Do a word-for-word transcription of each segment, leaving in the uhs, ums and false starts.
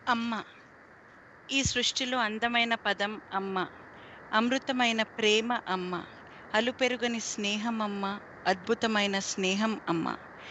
అమ్మ. ఈ సృష్టిలో అందమైన పదం అమ్మ. అమృతమైన ప్రేమ అమ్మ. అలుపెరుగని స్నేహం అమ్మ. అద్భుతమైన స్నేహం అమ్మ.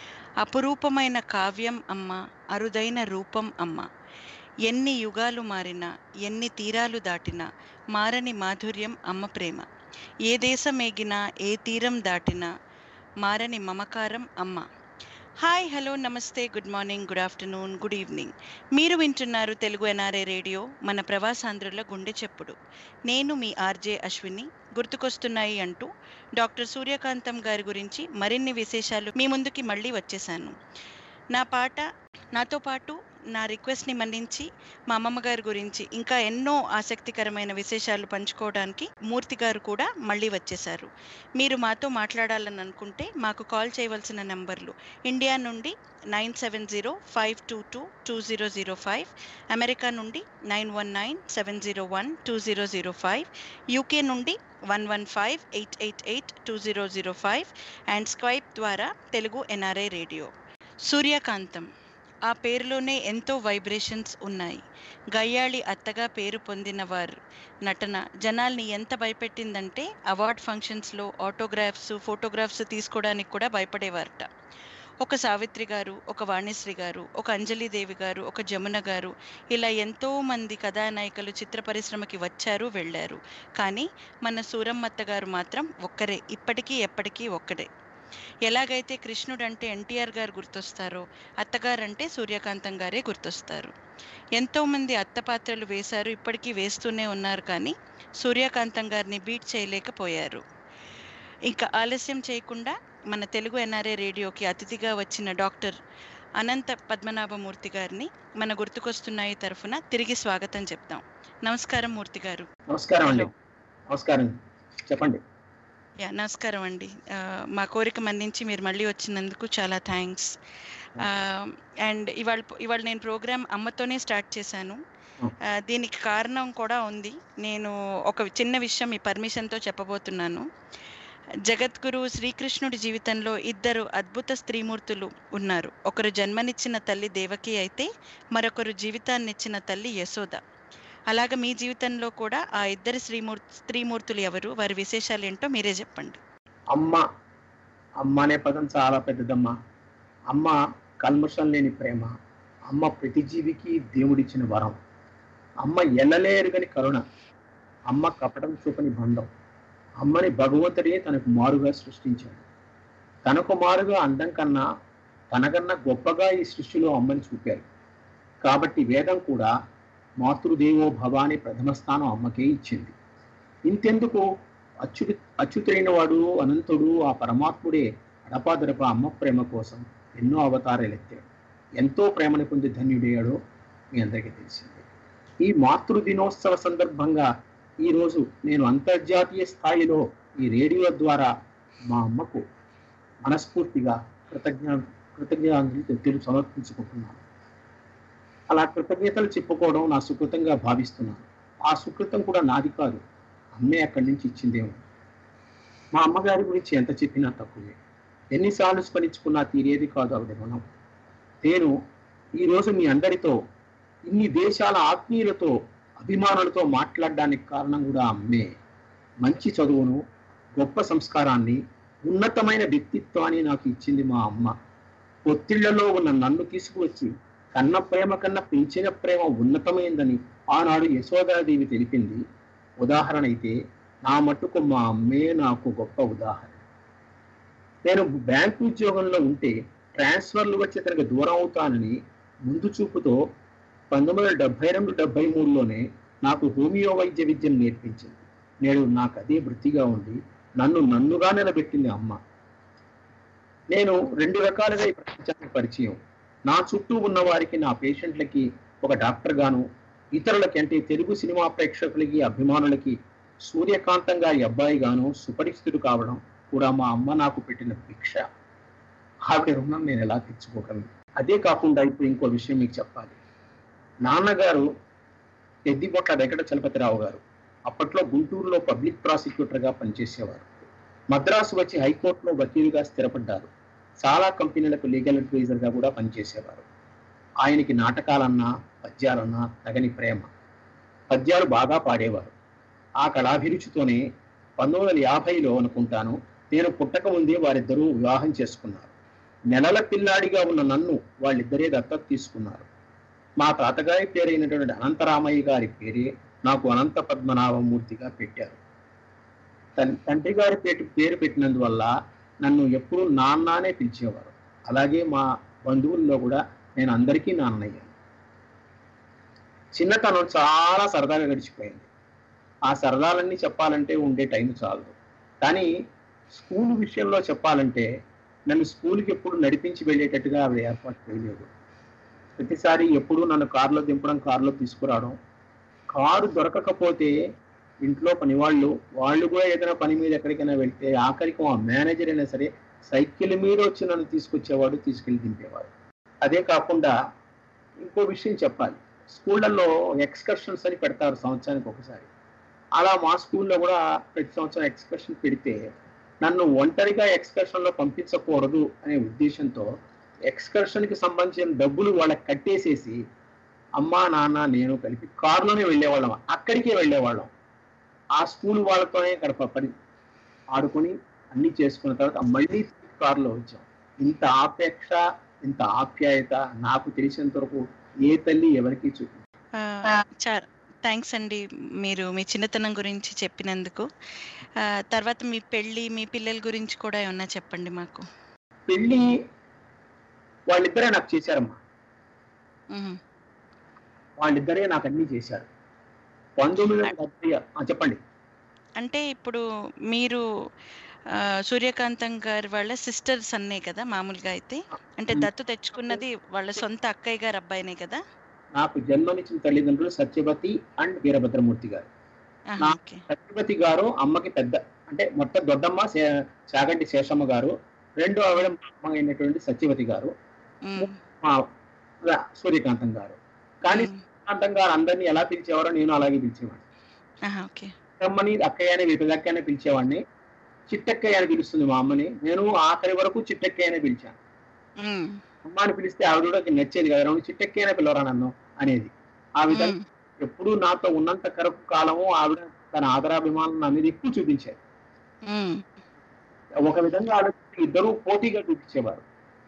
అపురూపమైన కావ్యం అమ్మ. అరుదైన రూపం అమ్మ. ఎన్ని యుగాలు మారినా, ఎన్ని తీరాలు దాటినా మారని మాధుర్యం అమ్మ ప్రేమ. ఏ దేశమేగినా, ఏ తీరం దాటినా మారని మమకారం అమ్మ. హాయ్, హలో, నమస్తే, good morning, good afternoon, good evening. మీరు వింటున్నారు తెలుగు ఎన్ఆర్ఏ రేడియో, మన ప్రవాసాంధ్రుల గుండె చెప్పుడు. నేను మీ ఆర్జే అశ్విని. గుర్తుకొస్తున్నాయి అంటూ డాక్టర్ సూర్యకాంతం గారి గురించి మరిన్ని విశేషాలు మీ ముందుకి మళ్ళీ వచ్చేసాను. నా పాట నాతో పాటు నా రిక్వెస్ట్ని మన్నించి మా అమ్మమ్మ గారి గురించి ఇంకా ఎన్నో ఆసక్తికరమైన విశేషాలు పంచుకోవడానికి మూర్తి గారు కూడా మళ్ళీ వచ్చేశారు. మీరు మాతో మాట్లాడాలని అనుకుంటే మాకు కాల్ చేయవలసిన నంబర్లు: ఇండియా నుండి nine seven zero five two two two zero zero five, America నుండి nine one nine seven zero one two zero zero five, UK నుండి one one five eight eight eight two zero zero five and Skype ద్వారా Telugu NRI radio. సూర్యకాంతం, ఆ పేరులోనే ఎంతో vibrations ఉన్నాయి. గయ్యాళి అత్తగా పేరు పొందిన వారు నటన జనాల్ని ఎంత భయపెట్టిందంటే అవార్డ్ ఫంక్షన్స్లో ఆటోగ్రాఫ్స్, ఫోటోగ్రాఫ్స్ తీసుకోవడానికి కూడా భయపడేవారట. ఒక సావిత్రి గారు, ఒక వాణిశ్రీ గారు, ఒక అంజలిదేవి గారు, ఒక జమున గారు, ఇలా ఎంతోమంది కథానాయికలు చిత్ర పరిశ్రమకి వచ్చారు, వెళ్ళారు. కానీ మన సూరమ్మత్త గారు మాత్రం ఒక్కరే, ఇప్పటికీ ఎప్పటికీ ఒక్కడే. ఎలాగైతే కృష్ణుడు అంటే ఎన్టీఆర్ గారు గుర్తొస్తారో, అత్తగారంటే సూర్యకాంతం గారే గుర్తొస్తారు. ఎంతోమంది అత్త పాత్రలు వేశారు, ఇప్పటికీ వేస్తూనే ఉన్నారు. కానీ సూర్యకాంతం గారిని బీట్ చేయలేకపోయారు. ఇంకా ఆలస్యం చేయకుండా మన తెలుగు ఎన్ఆర్ఏ రేడియోకి అతిథిగా వచ్చిన డాక్టర్ అనంత పద్మనాభమూర్తి గారిని మన గుర్తుకొస్తున్నాయి తరఫున తిరిగి స్వాగతం చెప్తాం. నమస్కారం మూర్తి గారు. నమస్కారం అండి. నమస్కారం, చెప్పండి. యా, నమస్కారం అండి. మా కోరిక మన్నించి మీరు మళ్ళీ వచ్చినందుకు చాలా థ్యాంక్స్. అండ్ ఇవాళ ఇవాళ నేను ప్రోగ్రామ్ అమ్మతోనే స్టార్ట్ చేశాను. దీనికి కారణం కూడా ఉంది. నేను ఒక చిన్న విషయం మీ పర్మిషన్తో చెప్పబోతున్నాను. జగద్గురు శ్రీకృష్ణుడి జీవితంలో ఇద్దరు అద్భుత స్త్రీమూర్తులు ఉన్నారు. ఒకరు జన్మనిచ్చిన తల్లి దేవకి అయితే, మరొకరు జీవితాన్నిచ్చిన తల్లి యశోద. అలాగే మీ జీవితంలో కూడా ఆ ఇద్దరు శ్రీమూర్తి స్త్రీమూర్తులు ఎవరు, వారి విశేషాలు ఏంటో మీరే చెప్పండి. అమ్మ అమ్మ అనే పదం చాలా పెద్దదమ్మా. అమ్మ కల్మషం లేని ప్రేమ. అమ్మ ప్రతి జీవికి దేవుడిచ్చిన వరం. అమ్మ ఎల్లలేరుగని కరుణ. అమ్మ కపటం చూపని బంధం. అమ్మని భగవంతుడే తనకు మారుగా సృష్టించాడు. తనకు మారుగా అందం కన్నా తనకన్నా గొప్పగా ఈ సృష్టిలో అమ్మని చూపారు. కాబట్టి వేదం కూడా మాతృదేవో భవాని ప్రథమ స్థానం అమ్మకే ఇచ్చింది. ఇంతెందుకు, అచ్యుత అచ్యుతైన వాడు అనంతుడు ఆ పరమాత్ముడే అడపాదడప అమ్మ ప్రేమ కోసం ఎన్నో అవతారాలు ఎత్తాడు. ఎంతో ప్రేమని పొంది ధన్యుడయ్యాడో మీ అందరికీ తెలిసిందే. ఈ మాతృ దినోత్సవ సందర్భంగా ఈరోజు నేను అంతర్జాతీయ స్థాయిలో ఈ రేడియో ద్వారా మా అమ్మకు మనస్ఫూర్తిగా కృతజ్ఞ కృతజ్ఞతలు సమర్పించుకుంటున్నాను. అలా కృతజ్ఞతలు చెప్పుకోవడం నా సుకృతంగా భావిస్తున్నాను. ఆ సుకృతం కూడా నాది కాదు, అమ్మే అక్కడి నుంచి ఇచ్చిందేమో. మా అమ్మగారి గురించి ఎంత చెప్పినా తక్కువే. ఎన్నిసార్లు స్మరించుకున్నా తీరేది కాదు ఆవిడ రుణం. నేను ఈరోజు మీ అందరితో ఇన్ని దేశాల ఆత్మీయులతో, అభిమానులతో మాట్లాడడానికి కారణం కూడా అమ్మే. మంచి చదువును, గొప్ప సంస్కారాన్ని, ఉన్నతమైన వ్యక్తిత్వాన్ని నాకు ఇచ్చింది మా అమ్మ. ఒత్తిళ్లలో ఉన్న నన్ను తీసుకువచ్చి కన్న ప్రేమ కన్నా పెంచిన ప్రేమ ఉన్నతమైందని ఆనాడు యశోదాదేవి తెలిపింది. ఉదాహరణ అయితే నా మట్టుకు మా అమ్మే నాకు గొప్ప ఉదాహరణ. నేను బ్యాంకు ఉద్యోగంలో ఉంటే ట్రాన్స్ఫర్లు వచ్చి తనకు దూరం అవుతానని ముందు చూపుతో పంతొమ్మిది వందల డెబ్బై రెండు డెబ్బై మూడులోనే నాకు హోమియో వైద్య విద్యను నేర్పించింది. నేడు నాకు అదే వృత్తిగా ఉండి నన్ను నన్నుగా నిలబెట్టింది అమ్మ. నేను రెండు రకాలుగా ఈ ప్రపంచానికి పరిచయం. నా చుట్టూ ఉన్న వారికి, నా పేషెంట్లకి ఒక డాక్టర్ గాను, ఇతరులకి అంటే తెలుగు సినిమా ప్రేక్షకులకి, అభిమానులకి సూర్యకాంతం గారి అబ్బాయి గాను సుపరిచితుడు కావడం కూడా మా అమ్మ నాకు పెట్టిన భిక్ష. ఆవిడ రుణం నేను ఎలా తెచ్చుకోగలను? అదే కాకుండా ఇప్పుడు ఇంకో విషయం మీకు చెప్పాలి. నాన్నగారు పెద్దిబొట్ల వెంకట చలపతిరావు గారు అప్పట్లో గుంటూరులో పబ్లిక్ ప్రాసిక్యూటర్గా పనిచేసేవారు. మద్రాసు వచ్చి హైకోర్టులో వకీలుగా స్థిరపడ్డారు. చాలా కంపెనీలకు లీగల్ అడ్వైజర్గా కూడా పనిచేసేవారు. ఆయనకి నాటకాలన్నా పద్యాలన్నా తగని ప్రేమ. పద్యాలు బాగా పాడేవారు. ఆ కళాభిరుచితోనే పంతొమ్మిది వందల యాభైలో అనుకుంటాను నేను పుట్టక ముందే వారిద్దరూ వివాహం చేసుకున్నారు. నెలల పిల్లాడిగా ఉన్న నన్ను వాళ్ళిద్దరే దత్తత తీసుకున్నారు. మా తాతగారి పేరైనటువంటి అనంతరామయ్య గారి పేరే నాకు అనంత పద్మనాభమూర్తిగా పెట్టారు. తండ్రి గారి పేరు పేరు పెట్టినందువల్ల నన్ను ఎప్పుడూ నాన్ననే పిలిచేవారు. అలాగే మా బంధువుల్లో కూడా నేను అందరికీ నాన్నయ్యాను. చిన్నతనం చాలా సరదాగా గడిచిపోయింది. ఆ సరదాలన్నీ చెప్పాలంటే ఉండే టైం చాలదు. కానీ స్కూల్ విషయంలో చెప్పాలంటే నన్ను స్కూల్కి ఎప్పుడు నడిపించి వెళ్ళేటట్టుగా ఆవిడ ఏర్పాటు చేయలేదు. ప్రతిసారి ఎప్పుడు నన్ను కారులో దింపడం, కారులో తీసుకురావడం. కారు దొరకకపోతే ఇంట్లో పనివాళ్ళు వాళ్ళు కూడా ఏదైనా పని మీద ఎక్కడికైనా వెళ్తే ఆఖరికి ఆ మేనేజర్ అయినా సరే సైకిల్ మీద వచ్చి నన్ను తీసుకొచ్చేవాడు, తీసుకెళ్ళి దింపేవాడు. అదే కాకుండా ఇంకో విషయం చెప్పాలి. స్కూళ్ళల్లో ఎక్స్కర్షన్స్ అని పెడతారు సంవత్సరానికి ఒకసారి. అలా మా స్కూల్లో కూడా ప్రతి సంవత్సరం ఎక్స్కర్షన్ పెడితే నన్ను ఒంటరిగా ఎక్స్కర్షన్లో పంపించకూడదు అనే ఉద్దేశంతో ఎక్స్కర్షన్కి సంబంధించిన డబ్బులు వాళ్ళకి కట్టేసేసి అమ్మా నాన్న నేను కలిపి కారులోనే వెళ్ళేవాళ్ళం. అక్కడికే వెళ్ళేవాళ్ళం. ఆ స్కూల్ వాళ్ళతోనే గడప పని ఆడుకొని అన్ని చేసుకున్న తర్వాత మళ్ళీ కారులో వచ్చాం. ఇంత ఆపేక్ష, ఇంత ఆప్యాయత నాకు తెలిసినంత వరకు ఏ తల్లి ఎవరికి చూపి. చాలా థ్యాంక్స్ అండి, మీరు మీ చిన్నతనం గురించి చెప్పినందుకు. తర్వాత మీ పెళ్ళి, మీ పిల్లల గురించి కూడా ఏమన్నా చెప్పండి మాకు. పెళ్ళి వాళ్ళిద్దరే నాకు చేశారమ్మా. వాళ్ళిద్దరే నాకు అన్ని చేశారు. పంతొమ్మిది వందల చెప్పండి. అంటే ఇప్పుడు మీరు సూర్యకాంతం గారి వాళ్ళ సిస్టర్స్ అన్నే కదా మామూలుగా అయితే? అంటే దత్తు తెచ్చుకున్నది వాళ్ళ సొంత అక్కయ్య గారు అబ్బాయినే కదా? నాకు జన్మనిచ్చిన తల్లిదండ్రులు సత్యవతి అండ్ వీరభద్రమూర్తి గారు. సత్యవతి గారు అమ్మకి పెద్ద, అంటే మొత్తం దొడ్డమ్మ చాగంటి శేషమ్మ గారు, రెండో ఆవిడ అమ్మ అయినటువంటి సత్యవతి గారు, సూర్యకాంతం గారు. కానీ సూర్యకాంతం గారు అందరినీ ఎలా పిలిచేవారో నేను అలాగే పిలిచేవాడిని. అమ్మని అక్కయ్య అని పెద్దక్కయ్య అని పిలిచేవాడిని. చిట్టక్కయ్య అని పిలుస్తుంది మా అమ్మని. నేను ఆఖరి వరకు చిట్టక్కయ్య అనే పిలిచాను. అమ్మాని పిలిస్తే ఆవిడ కూడా నచ్చేది కదా, చిట్టక్కయ్యనే పిలవరా నన్ను అనేది. ఆ విధంగా ఎప్పుడు నాతో ఉన్నంత కరకు కాలము ఆవిడ తన ఆదరాభిమానం నా మీద ఎక్కువ చూపించారు. ఒక విధంగా ఆవిడ ఇద్దరు పోటీగా చూపించేవారు.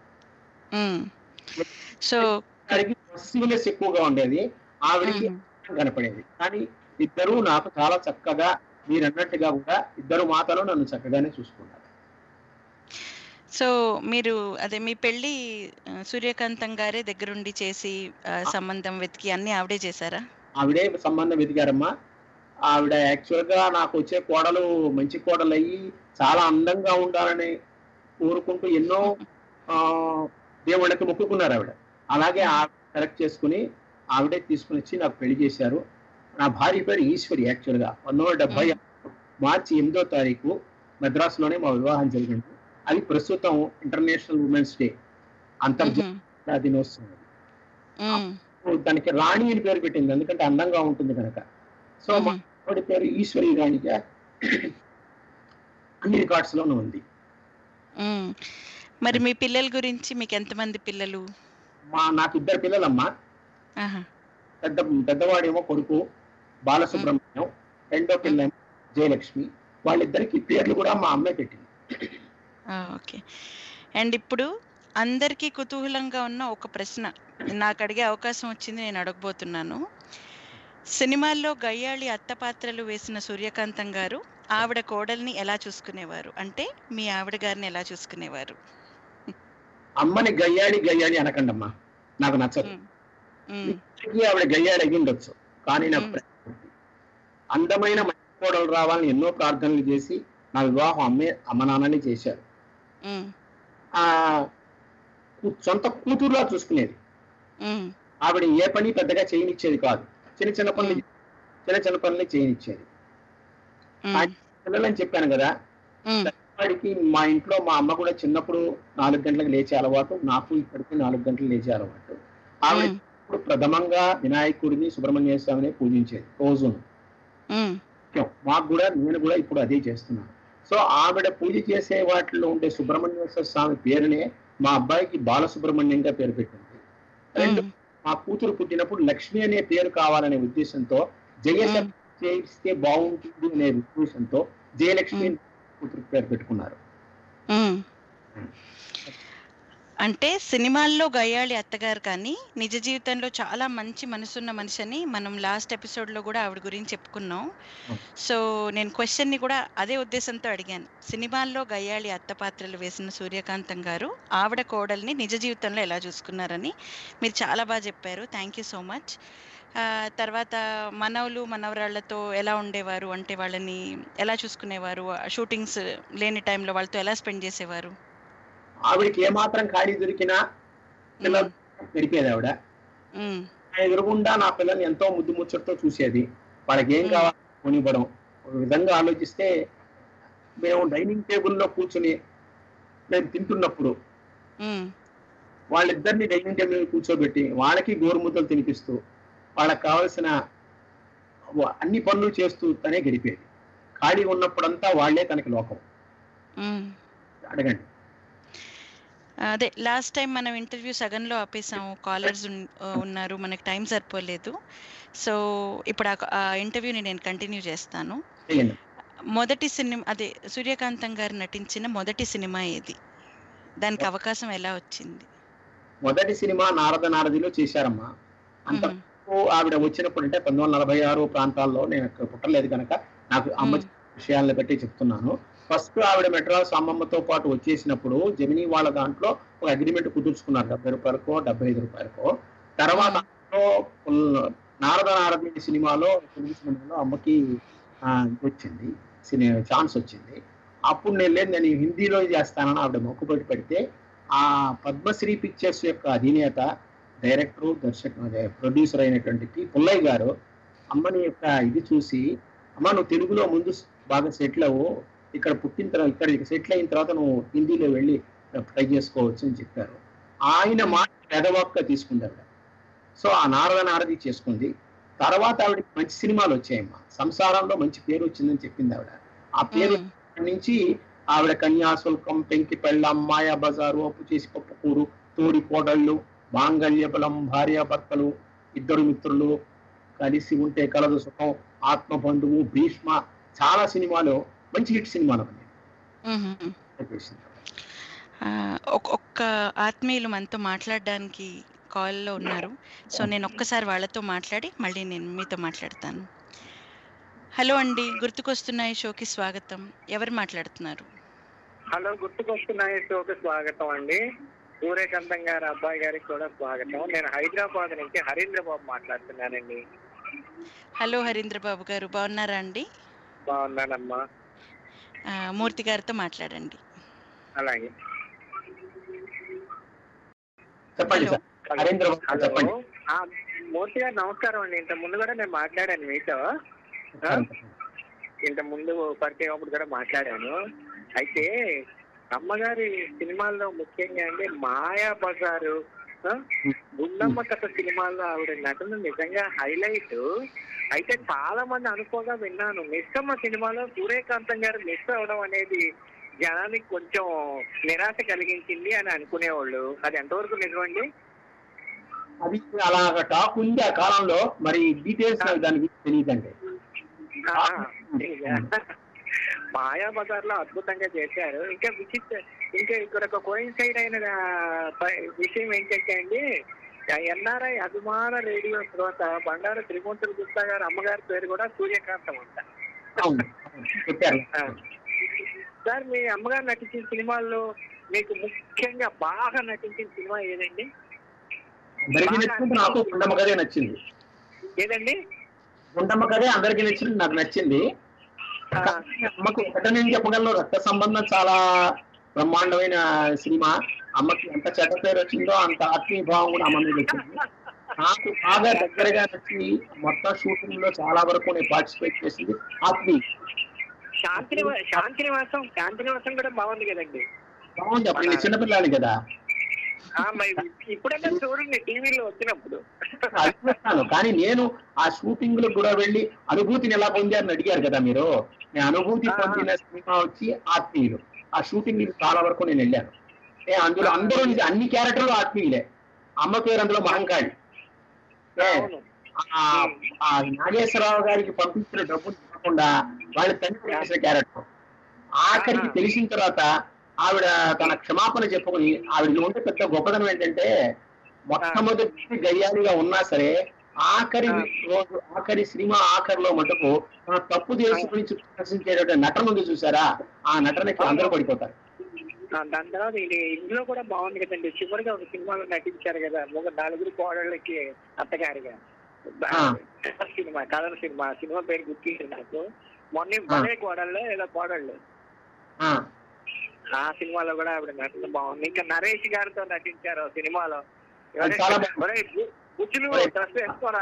సో పాజిటివ్నెస్ ఎక్కువగా ఉండేది, ఆవిడకి కనపడేది. కానీ ఇద్దరు నాకు చాలా చక్కగా, మీరు అన్నట్టుగా కూడా ఇద్దరు మాతలు నన్ను చక్కగానే చూసుకున్నారు. సో మీరు అదే మీ పెళ్ళి సూర్యకాంతం గారే దగ్గరుండి చేసి సంబంధం వెతికి అన్ని ఆవిడే చేశారా? ఆవిడే సంబంధం వెతికారమ్మా. ఆవిడ యాక్చువల్ గా నాకు వచ్చే కోడలు మంచి కోడలు అయ్యి చాలా అందంగా ఉండాలని కోరుకుంటూ ఎన్నో ఆ దేవుళ్ళకి మొక్కుకున్నారు ఆవిడ. అలాగే ఆవిడ సెలెక్ట్ చేసుకుని ఆవిడే తీసుకుని వచ్చి నాకు పెళ్లి చేశారు. నా భార్య పేరు ఈశ్వరి. యాక్చువల్ గా పంతొమ్మిది వందల డెబ్బై మార్చి ఎనిమిదో తారీఖు మద్రాసులోనే మా వివాహం జరిగింది. అది ప్రస్తుతం ఇంటర్నేషనల్ ఉమెన్స్ డే, అంతర్జాతీయ దినోత్సవం. దానికి రాణి అని పేరు పెట్టింది, ఎందుకంటే అందంగా ఉంటుంది కనుక. సో మా ఆవిడ పేరు ఈశ్వరి రాణిగా అన్ని రికార్డ్స్ లోనూ ఉంది. మరి మీ పిల్లల గురించి, మీకు ఎంతమంది పిల్లలు? మా నాకు ఇద్దరు పిల్లలమ్మా. పెద్ద పెద్దవాడేమో కొడుకు బాలసుబ్రహ్మణ్యం, రెండో పిల్ల జయలక్ష్మి. వాళ్ళిద్దరికి పేర్లు కూడా మా అమ్మే పెట్టింది. ఓకే. అండ్ ఇప్పుడు అందరికీ కుతూహలంగా ఉన్న ఒక ప్రశ్న నాకు అడిగే అవకాశం వచ్చింది, నేను అడగబోతున్నాను. సినిమాల్లో గయ్యాళి అత్త పాత్రలు వేసిన సూర్యకాంతం గారు ఆవిడ కోడల్ని ఎలా చూసుకునేవారు? అంటే మీ ఆవిడ గారిని ఎలా చూసుకునేవారు? అమ్మని గయ్యాళి గయ్యాళి అనకండమ్మా, నాకు నచ్చదు. ఆవిడ గయ్యాళి అయ్యిండొచ్చు, కానీ నాకు అందమైన మంచి కోడలు రావాలని ఎన్నో ప్రార్థనలు చేసి నా వివాహం అమ్మే అమ్మ నాన్నని చేశారు. ఆ సొంత కూతురులా చూసుకునేది. ఆవిడ ఏ పని పెద్దగా చేయనిచ్చేది కాదు, చిన్న చిన్న పనులు చిన్న చిన్న పనులు చేయనిచ్చేది. పిల్లలని చెప్పాను కదా, వాడికి మా ఇంట్లో మా అమ్మ కూడా చిన్నప్పుడు నాలుగు గంటలకు లేచే అలవాటు, నాకు ఇప్పటికీ నాలుగు గంటలు లేచే అలవాటు. ఆవిడ ఇప్పుడు ప్రథమంగా వినాయకుడిని సుబ్రహ్మణ్య స్వామిని పూజించేది రోజును. మాకు కూడా, నేను కూడా ఇప్పుడు అదే చేస్తున్నాను. సో ఆవిడ పూజ చేసే వాటిలో ఉండే సుబ్రహ్మణ్యేశ్వర స్వామి పేరునే మా అబ్బాయికి బాలసుబ్రహ్మణ్యంగా పేరు పెట్టింది. రెండు మా కూతురు పుట్టినప్పుడు లక్ష్మి అనే పేరు కావాలనే ఉద్దేశంతో జయశ చేస్తే బాగుంటుంది అనే ఉద్దేశంతో జయలక్ష్మి కూతురు పేరు పెట్టుకున్నారు. అంటే సినిమాల్లో గయ్యాళి అత్తగారు కానీ నిజ జీవితంలో చాలా మంచి మనసున్న మనిషి అని మనం లాస్ట్ ఎపిసోడ్లో కూడా ఆవిడ గురించి చెప్పుకున్నాం. సో నేను క్వశ్చన్ని కూడా అదే ఉద్దేశంతో అడిగాను. సినిమాల్లో గయ్యాళి అత్త పాత్రలు వేసిన సూర్యకాంతం గారు ఆవిడ కోడల్ని నిజ జీవితంలో ఎలా చూసుకున్నారని మీరు చాలా బాగా చెప్పారు. Thank you so much. తర్వాత మనవలు మనవరాళ్లతో ఎలా ఉండేవారు, అంటే వాళ్ళని ఎలా చూసుకునేవారు, షూటింగ్స్ లేని టైంలో వాళ్ళతో ఎలా స్పెండ్ చేసేవారు? ఆవిడకి ఏమాత్రం ఖాళీ దొరికినా పిల్లలు గడిపేది. ఆవిడ ఎదురుగుండా నా పిల్లల్ని ఎంతో ముద్దు ముచ్చటతో చూసేది. వాళ్ళకి ఏం కావాలి కొనివ్వడం. ఒక విధంగా ఆలోచిస్తే మేము డైనింగ్ టేబుల్లో కూర్చుని మేము తింటున్నప్పుడు వాళ్ళిద్దరిని డైనింగ్ టేబుల్ కూర్చోబెట్టి వాళ్ళకి గోరుముద్దలు తినిపిస్తూ వాళ్ళకి కావలసిన అన్ని పనులు చేస్తూ తనే గడిపేది. ఖాళీ ఉన్నప్పుడంతా వాళ్లే తనకి లోకం. అడగండి. అదే లాస్ట్ టైం మనం ఇంటర్వ్యూ సగంలో ఆపేసాము, కాలర్స్ ఉన్నారు, మనకి టైం సరిపోలేదు. సో ఇప్పుడు ఆ ఇంటర్వ్యూని నేను కంటిన్యూ చేస్తాను. మొదటి సినిమా అదే సూర్యకాంతం గారు నటించిన మొదటి సినిమా ఏది? దానికి అవకాశం ఎలా వచ్చింది? మొదటి సినిమా నారద నారదిలో చేశారమ్మా. అంతకు ఆవిడ వచ్చినప్పుడు అంటే పంతొమ్మిది వందల నలభై ఆరు ప్రాంతాల్లో నేను పుట్టలేదు కనుక నాకు అమ్మ విషయాలను బట్టి చెప్తున్నాను. ఫస్ట్ ఆవిడ మెడ్రాస్ అమ్మమ్మతో పాటు వచ్చేసినప్పుడు జమినీ వాళ్ళ దాంట్లో ఒక అగ్రిమెంట్ కుదుర్చుకున్నారు, డెబ్బై రూపాయలకో డెబ్బై ఐదు రూపాయలకో. తర్వాత నారద నారది సినిమాలో తెలుగు సినిమాలో అమ్మకి వచ్చింది, సినిమా ఛాన్స్ వచ్చింది. అప్పుడు నేను లేదు, నేను హిందీలో చేస్తానని ఆవిడ మొక్కుబడి పెడితే ఆ పద్మశ్రీ పిక్చర్స్ యొక్క అధినేత, డైరెక్టరు, దర్శక ప్రొడ్యూసర్ అయినటువంటి పి పుల్లయ్య గారు అమ్మని యొక్క ఇది చూసి, అమ్మ నువ్వు తెలుగులో ముందు బాగా సెటిల్ అవ్వు, ఇక్కడ పుట్టిన తర్వాత ఇక్కడ సెటిల్ అయిన తర్వాత నువ్వు హిందీలో వెళ్ళి ట్రై చేసుకోవచ్చు అని చెప్పారు. ఆయన మాట పెదవాక్క తీసుకుంటారు. సో ఆ నారద నారది చేసుకుంది. తర్వాత ఆవిడకి మంచి సినిమాలు వచ్చాయమ్మా. సంసారంలో మంచి పేరు వచ్చిందని చెప్పింది ఆవిడ. ఆ పేరు నుంచి ఆవిడ కన్యాశుల్కం, పెంకి పెళ్ళం, మాయా బజారు, అప్పు చేసి పప్పుకూరు, తోడి కోడళ్ళు, మాంగళ్య బలం, భార్యాభర్తలు, ఇద్దరు మిత్రులు, కలిసి ఉంటే కలదు సుఖం, ఆత్మబంధువు, భీష్మ, చాలా సినిమాలు మంచి హిట్ సినిమాలు. ఒక్క ఆత్మీయులు మనతో మాట్లాడడానికి కాల్లో ఉన్నారు. సో నేను ఒక్కసారి వాళ్ళతో మాట్లాడి మళ్ళీ నేను మీతో మాట్లాడతాను. హలో అండి, గుర్తుకొస్తున్నాయి షోకి స్వాగతం. ఎవరు మాట్లాడుతున్నారు? హలో, గుర్తుకొస్తున్నాయి షోకి స్వాగతం అండి. సూర్యకాంతం గారి అబ్బాయి గారికి కూడా స్వాగతం. నేను హైదరాబాద్ నుంచి హరీంద్ర బాబు మాట్లాడుతున్నానండి. హలో హరీంద్ర బాబు గారు, బాగున్నారా అండి? బాగున్నానమ్మా. మూర్తి గారితో మాట్లాడండి. అలాగే. మూర్తి గారు నమస్కారం అండి. ఇంత ముందు కూడా నేను మాట్లాడాను మీతో, ఇంత ముందు పరిచయం అప్పుడు కూడా మాట్లాడాను. అయితే అమ్మగారి సినిమాల్లో ముఖ్యంగా అండి మాయా బజారు, గుండమ్మ కథ సినిమాల్లో ఆవిడ నటన నిజంగా హైలైట్. అయితే చాలా మంది అనుకోగా విన్నాను, మిస్సమ్మ సినిమాలో సూర్యకాంతం గారు మిస్ అవడం అనేది జనానికి కొంచెం నిరాశ కలిగించింది అని అనుకునేవాళ్ళు. అది ఎంతవరకు నిజమండి? అది అలాగ టాక్ ఉంది ఆ కాలంలో, మరి డీటెయిల్స్ దాని గురించి తెలియదండి. మాయా బజార్ లో అద్భుతంగా చేశారు. ఇంకా విచిత్ర ఇంకా ఇక్కడ ఒక కోయిన్సైడ్ అయిన విషయం ఏంటంటే అండి, ఎన్ఆర్ఐ అభిమాన రేడియో శ్రోత బండారు త్రిమూర్తుల గుప్తా గారు అమ్మగారి పేరు కూడా సూర్యకాంతం అంట. సార్, మీ అమ్మగారు నటించిన సినిమాల్లో మీకు ముఖ్యంగా బాగా నటించిన సినిమా ఏదండి? నాకు గుండమ్మ కథే నచ్చింది. ఏదండి? గుండమ్మ కథే అందరికీ నచ్చింది, నాకు నచ్చింది. అమ్మకు ఒకటి నేను చెప్పగలను, రక్త సంబంధం చాలా బ్రహ్మాండమైన సినిమా. అమ్మకి ఎంత చెడ్డ పేరు వచ్చిందో అంత ఆత్మీయ భావం కూడా అమ్మ మీద వచ్చింది. నాకు బాగా దగ్గరగా నచ్చి మొత్తం షూటింగ్ లో చాలా వరకు నేను పార్టిసిపేట్ చేసింది ఆత్మీయ. శాంతి శాంతినివాసం శాంతినివాసం కూడా బాగుంది కదండి? బాగుంది. అప్పుడు నేను చిన్నపిల్లాని కదా. ఇప్పుడైతే చూడండి టీవీలో వచ్చినప్పుడు అడిగిస్తాను, కానీ నేను ఆ షూటింగ్ లో కూడా వెళ్ళి అనుభూతిని ఎలా పొందారని అడిగారు కదా మీరు. నేను అనుభూతి పొందిన సినిమా వచ్చి ఆత్మీయులు. ఆ షూటింగ్ చాలా వరకు నేను వెళ్ళాను. అందులో అందరూ అన్ని క్యారెక్టర్లు ఆత్మీయులే. అమ్మ పేరు అందులో మహంకాళి, నాగేశ్వరరావు గారికి పంపించిన డబ్బు కాకుండా వాళ్ళ తండ్రి చేసిన క్యారెక్టర్ ఆఖరికి తెలిసిన తర్వాత ఆవిడ తన క్షమాపణ చెప్పుకుని ఆవిడ ఉంటే పెద్ద గొప్పదనం ఏంటంటే మొట్టమొదటి గయ్యాలిగా ఉన్నా సరే ఆఖరి రోజు ఆఖరి సినిమా ఆఖరిలో మటుకు తన తప్పు చేసుకుని ప్రదర్శించేటువంటి నటన ఉంది చూసారా, ఆ నటనకి అందరూ పడిపోతారు. దాని తర్వాత ఇందులో కూడా బాగుంది కదండి, చివరిగా ఒక సినిమాలో నటించారు కదా ఒక నలుగురు కోడళ్ళకి అత్తగారిగా సినిమా కథల సినిమా సినిమా పేరు గుర్తింది నాకు. మొన్న భలే కోడళ్ళు ఏదో కోడళ్ళు ఆ సినిమాలో కూడా ఆవిడ నటన బాగుంది. ఇంకా నరేష్ గారితో నటించారు సినిమాలో. బుజ్జులు డ్రెస్ వేసుకోరా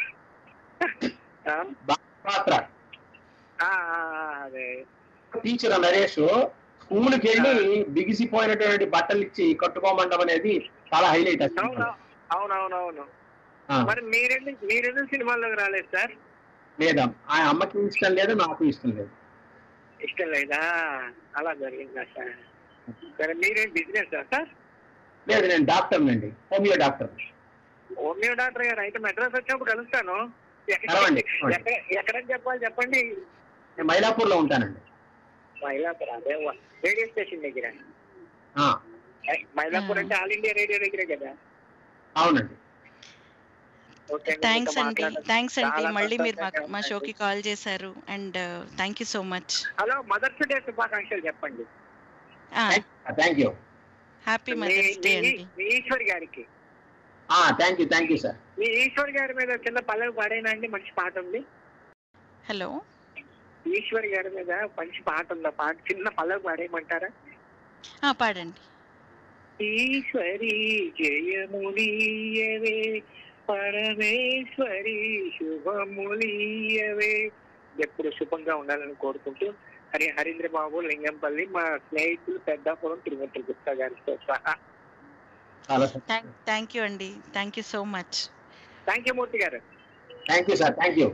అదే టీచర్ నరేష్ స్కూల్కి వెళ్ళి బిగిసిపోయినటువంటి బట్టలు ఇచ్చి కట్టుకోమండం అనేది చాలా హైలైట్. అవునవునవును. మరి మీరెందు మీరెందుకు సినిమాల్లోకి రాలేదు సార్? లేదా ఆ అమ్మకి ఇష్టం లేదు, నాకు ఇష్టం లేదు. ఇష్టం లేదా? అలా జరిగిందా సార్? సరే మీరేం బిజినెస్ సార్? లేదు, నేను డాక్టర్ అండి, హోమియో డాక్టర్. హోమియో డాక్టర్ గారు అయితే మెడ్రాస్ వచ్చినప్పుడు కలుస్తాను. ఎక్కడని చెప్పాలి చెప్పండి? నేను మైలాపూర్ లో ఉంటానండి. మైలాపూర్ అదే రేడియో స్టేషన్ దగ్గర. మైలాపూర్ అంటే ఆల్ ఇండియా రేడియో దగ్గరే కదా? అవునండి. థ్యాంక్స్ అండి, థ్యాంక్స్ అండి, మళ్ళీ మీరు మా షోకి కాల్ చేశారు and thank you so much. Hello, mother's day శుభాకాంక్షలు చెప్పండి. Thank you. Happy mother's day అండి. మీ ఈశ్వర్ గారికి. Thank you thank you sir. మీ ఈశ్వర్ గారి మీద చిన్న పల్లవి పాడైనా అండి, మంచి పాట ఉంది. హలో, ఈశ్వర్ గారి మీద మంచి పాట ఉందా? పాట చిన్న పల్లవి పాడేయమంటారా? పాడండి. ఈశ్వరి జయములీయవే పరమేశ్వరి శుభములీయవే. ఎప్పుడు శుభంగా ఉండాలని కోరుకుంటూ హరి హరీంద్ర బాబు లింగంపల్లి, మా స్నేహితులు పెద్దాపురం తిరుమల గుప్తా గారితో సహా. థ్యాంక్ యూ అండి, thank you so much. Thank you Murthy గారు. Thank you sir, thank you.